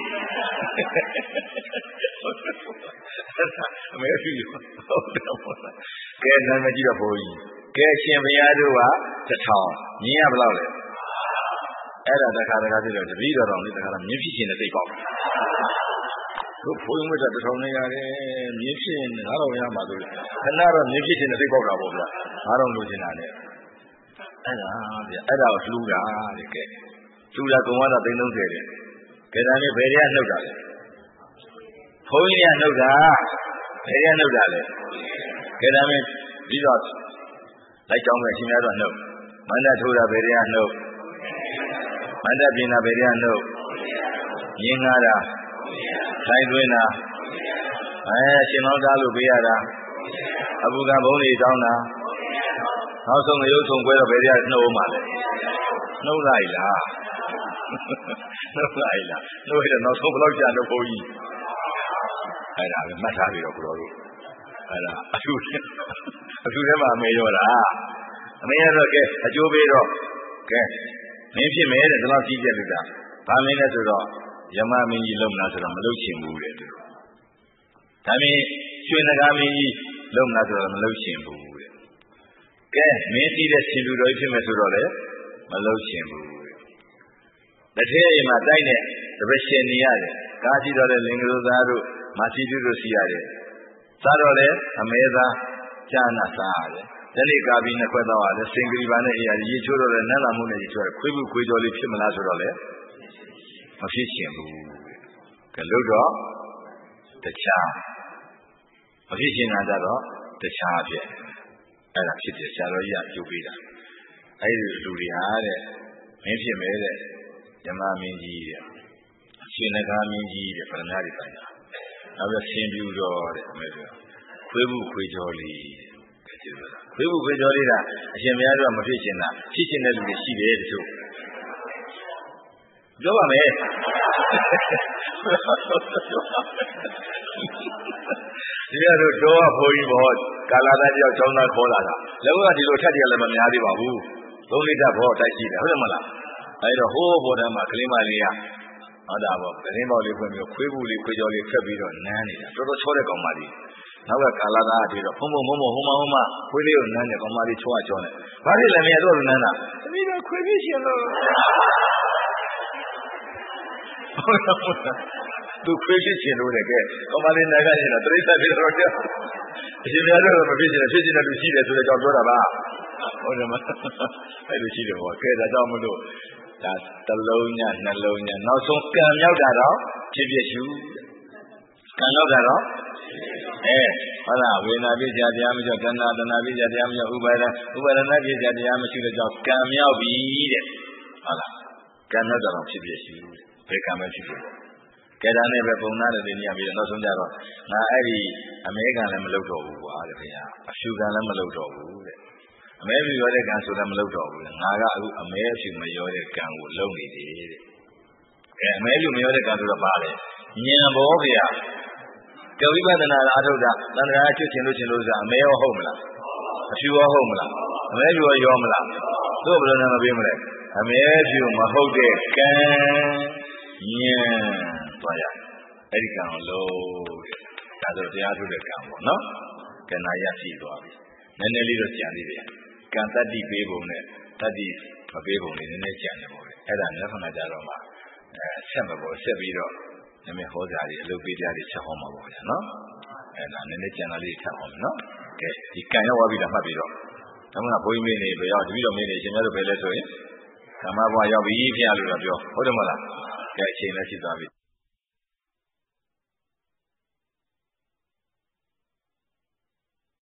အမေကြီးဟုတ်တယ်ပေါ့ကဲနာမည်ကြီးတော့ဘုန်းကြီးကဲရှင်ဘုရားတို့ကတစ်ထောင်မြင်းရဘယ်လောက်လဲအဲ့ဒါတခါတခါသိတော့တပည့်တော်တော်လေးတခါတော့မြင်းဖြစ်ရှင်တဲ့သိပေါက်တို့ဘုန်းကြီးတို့တစ်ထောင်နဲ့ရတယ်မြင်းဖြစ်ရင်ငါးတော်ရမှာဆိုခဏတော့မြင်းဖြစ်ရှင်တဲ့သိပေါက်တာပေါ့ဗျာငါးတော်လို့ရှင်တာလေအဲ့ဒါဗျအဲ့ဒါကိုလှူတာတဲ့ကဲလှူတာကုံသွားတာသိန်းသုံးဆယ်တဲ့ကဲဒါနဲ့ဘယ်တွေကနှုတ်တာလဲဘုန်းကြီးကနှုတ်တာဘယ်တွေကနှုတ်တာလဲကဲဒါနဲ့ပြီးတော့လိုက်ကြောင်းပဲရှင်များတော့နှုတ်မန္တထိုးတာဘယ်တွေကနှုတ်မန္တပြင်တာဘယ်တွေကနှုတ်ရင်းငါတာဆိုင်သွင်းတာအဲရှင်မောင်းသားလို့ပေးရတာအပူကဘုံတွေတောင်းတာနောက်ဆုံးရုပ်ဆုံးပွဲတော့ဘယ်တွေကနှုတ်အောင်ပါလဲနှုတ်လိုက်လားနှုတ်လိုက်လားနှုတ်ရတော့နောက်ဆုံးဘယ်လောက်ကြာတော့ဘုန်းကြီးအဲ့ဒါပဲမှတ်ထားပြီးတော့ဘုရားတို့အဲ့ဒါအထူးအထူးထဲမှာအမေရောတာအမေရတော့ကဲအကျိုးပေးတော့ကဲမင်းဖြစ်မယ်တဲ့ဒီလောက်ကြီးကျက်လို့တာဘာမင်းလဲဆိုတော့ယမမင်းကြီးလုံမလားဆိုတော့မလုံချင်ဘူးတဲ့သူဒါမင်းရွှေနဂါမင်းကြီးလုံမလားဆိုတော့မလုံချင်ဘူးတဲ့ကဲမင်းကြီးတဲ့ရှင်လူတော်ကြီးဖြစ်မယ်ဆိုတော့လေမလုံချင်ဘူးတဲ့တစ်ထည့်အိမ်မှာတိုက်တဲ့တပည့်ရှင်နေရတယ်ကားကြည့်တော့တဲ့လင်္ကာတို့သားတို့မာစီတုတို့စီရတယ်စားတော့လေအမဲသားကြာနာစားရတယ်တနေ့ကာပြီးနှစ်ခွက်တော့ရတယ်စင်ကလေးပါနဲ့အရာရေချိုးတော့လည်းနန်းလာမှုနဲ့ရေချိုးတယ်ခွေးဘူးခွေးကြော်လေးဖြစ်မလားဆိုတော့လေမဖြစ်ရှင်ဘူးကလို့တော့တခြားမဖြစ်ရှင်တာကြတော့တခြားဖြစ်အဲ့ဒါဖြစ်တယ်ဆရာတော်ကြီးကကြိုးပေးတာအဲ့ဒီလူတွေဟာတဲ့မင်းဖြစ်မဲတဲ့ဓမ္မမင်းကြီးတဲ့ရှင်နဂါမင်းကြီးတဲ့ဗရမ ्या တွေပိုင်တာနောက်ပြီးဆင်ပြူတော်တဲ့အမေဆိုခွေးဘူးခွေးကြော်လေးတဲ့ကြည့်လို့လားခွေးဘူးခွေးကြော်လေးကအရှင်မရတော့မဖြစ်ရှင်တာဖြစ်ရှင်တဲ့လူတွေရှိတယ်တချို့ပြောပါမယ်ဒီရတော့တော့ဘုန်းကြီးဘောကာလာသားတယောက်ချောင်းသားခေါ်လာတာလောကဒီလိုထက်တရလည်းမများသေးပါဘူးသုံးလိတ္တဘောတိုက်ရှိတယ်ဟုတ်တယ်မလားအဲဒါဟိုးဘောတန်းမှာကလေးမလေးကဟောတာပေါ့သတင်းပေါက်လေးဖွင့်ပြီးခွေးဘူးလေးခွေးကြော်လေးဖက်ပြီးတော့နမ်းနေတာတော်တော်ချောတဲ့ကောင်မလေးနောက်ကကာလာသားအတေတော့ဖုံဖုံဖုံဖုံဟိုမှာဟိုမှာခွေးလေးကိုနမ်းတယ်ကောင်မလေးချောချောနေဘာဖြစ်လဲမင်းတော့နမ်းတာသမီးတော့ခွေးဖြစ်ရှင်လို့သူခွေးဖြစ်ရှင်လို့တဲ့ကဲကောင်မလေးနာကရှင်တော့တရိစ္ဆာန်ဖြစ်တော့တဲ့အရှင်များတော့မဖြစ်ရှင်ဖြစ်ရှင်တဲ့လူရှိတယ်ဆိုတဲ့ကြောင့်ပြောတာပါဟုတ်တယ်မအဲ့လိုရှိတယ်ပေါ့ကဲဒါကြောင့်မလို့ဒါတလုံးညနှလုံးညနောက်ဆုံးကံမြောက်တာတော့ဖြစ်ဖြစ်ရှုကံရောက်တာတော့အဲဟုတ်လားဝေဒနာပြည့်စရာတရားမရှိတော့တဏှာတဏှာပြည့်စရာတရားမရှိတော့ဥပါဒဥပါဒနာပြည့်စရာတရားမရှိတဲ့ကြောင့်ကံမြောက်ပြီတဲ့ဟုတ်လားကံရောက်တာတော့ဖြစ်ဖြစ်ရှုဘယ်ကံပဲဖြစ်ဖြစ်ကဲဒါနဲ့ပဲပုံနာတဲ့နေရာပြီးတော့နောက်ဆုံးကြတော့ငါအဲ့ဒီအမေကံလည်းမလုပ်တော့ဘူးကွာတဲ့ခင်ဗျာအဖြူကံလည်းမလုပ်တော့ဘူးတဲ့အမဲဖြူရောတဲ့ကံဆိုလည်းမလုပ်တော့ဘူးငါကအခုအမဲဖြူမရောတဲ့ကံကိုလုပ်နေတယ်တဲ့အဲအမဲဖြူမရောတဲ့ကံဆိုတော့ပါလေဉာဏ်ဘောဗျာကဝိပဿနာအားထုတ်တာသံဃာချွတ်ချင်လို့ချင်လို့ဆိုအမဲရောဟုတ်မလားအဖြူရောဟုတ်မလားအမဲဖြူရောရောမလားသို့ဘယ်လိုနဲ့မပြေးမလဲအမဲဖြူမဟုတ်တဲ့ကံဉာဏ်သွားရအဲ့ဒီကံကိုလို့တဲ့ဒါဆိုတရားထုတ်တဲ့ကံပေါ့နော်ကဏ္ဍရရှိသွားပြီနည်းနည်းလေးတော့ကြံသေးတယ်ကံတတ္တိပေးပုံနဲ့တတ္တိမပေးပုံလေးနည်းနည်းကြံနေပေါ့လေအဲ့ဒါလည်းခဏကြတော့မှအဲဆက်မပေါ်ဆက်ပြီးတော့နည်းနည်းဟောကြားပြီးအလုပ်ပေးကြပြီးဆက်ဟောမှာပေါ့ဗျာနော်အဲ့ဒါနည်းနည်းကြံလာလေးထပ်ဟောမယ်နော်ကဲဒီကံရောက်သွားပြီလားမှတ်ပြီးတော့ဒါမှမဟုတ်ဘုန်းကြီးမင်းနေဘယ်ရောက်တပည့်တော်မင်းနေရှင်များတို့ပဲလဲဆိုရင်ဓမ္မဘဝရောက်ပြီဖျားလို့တော့ပြောဟုတ်တယ်မဟုတ်လားကဲအချိန်လည်းရှိသွားပြီ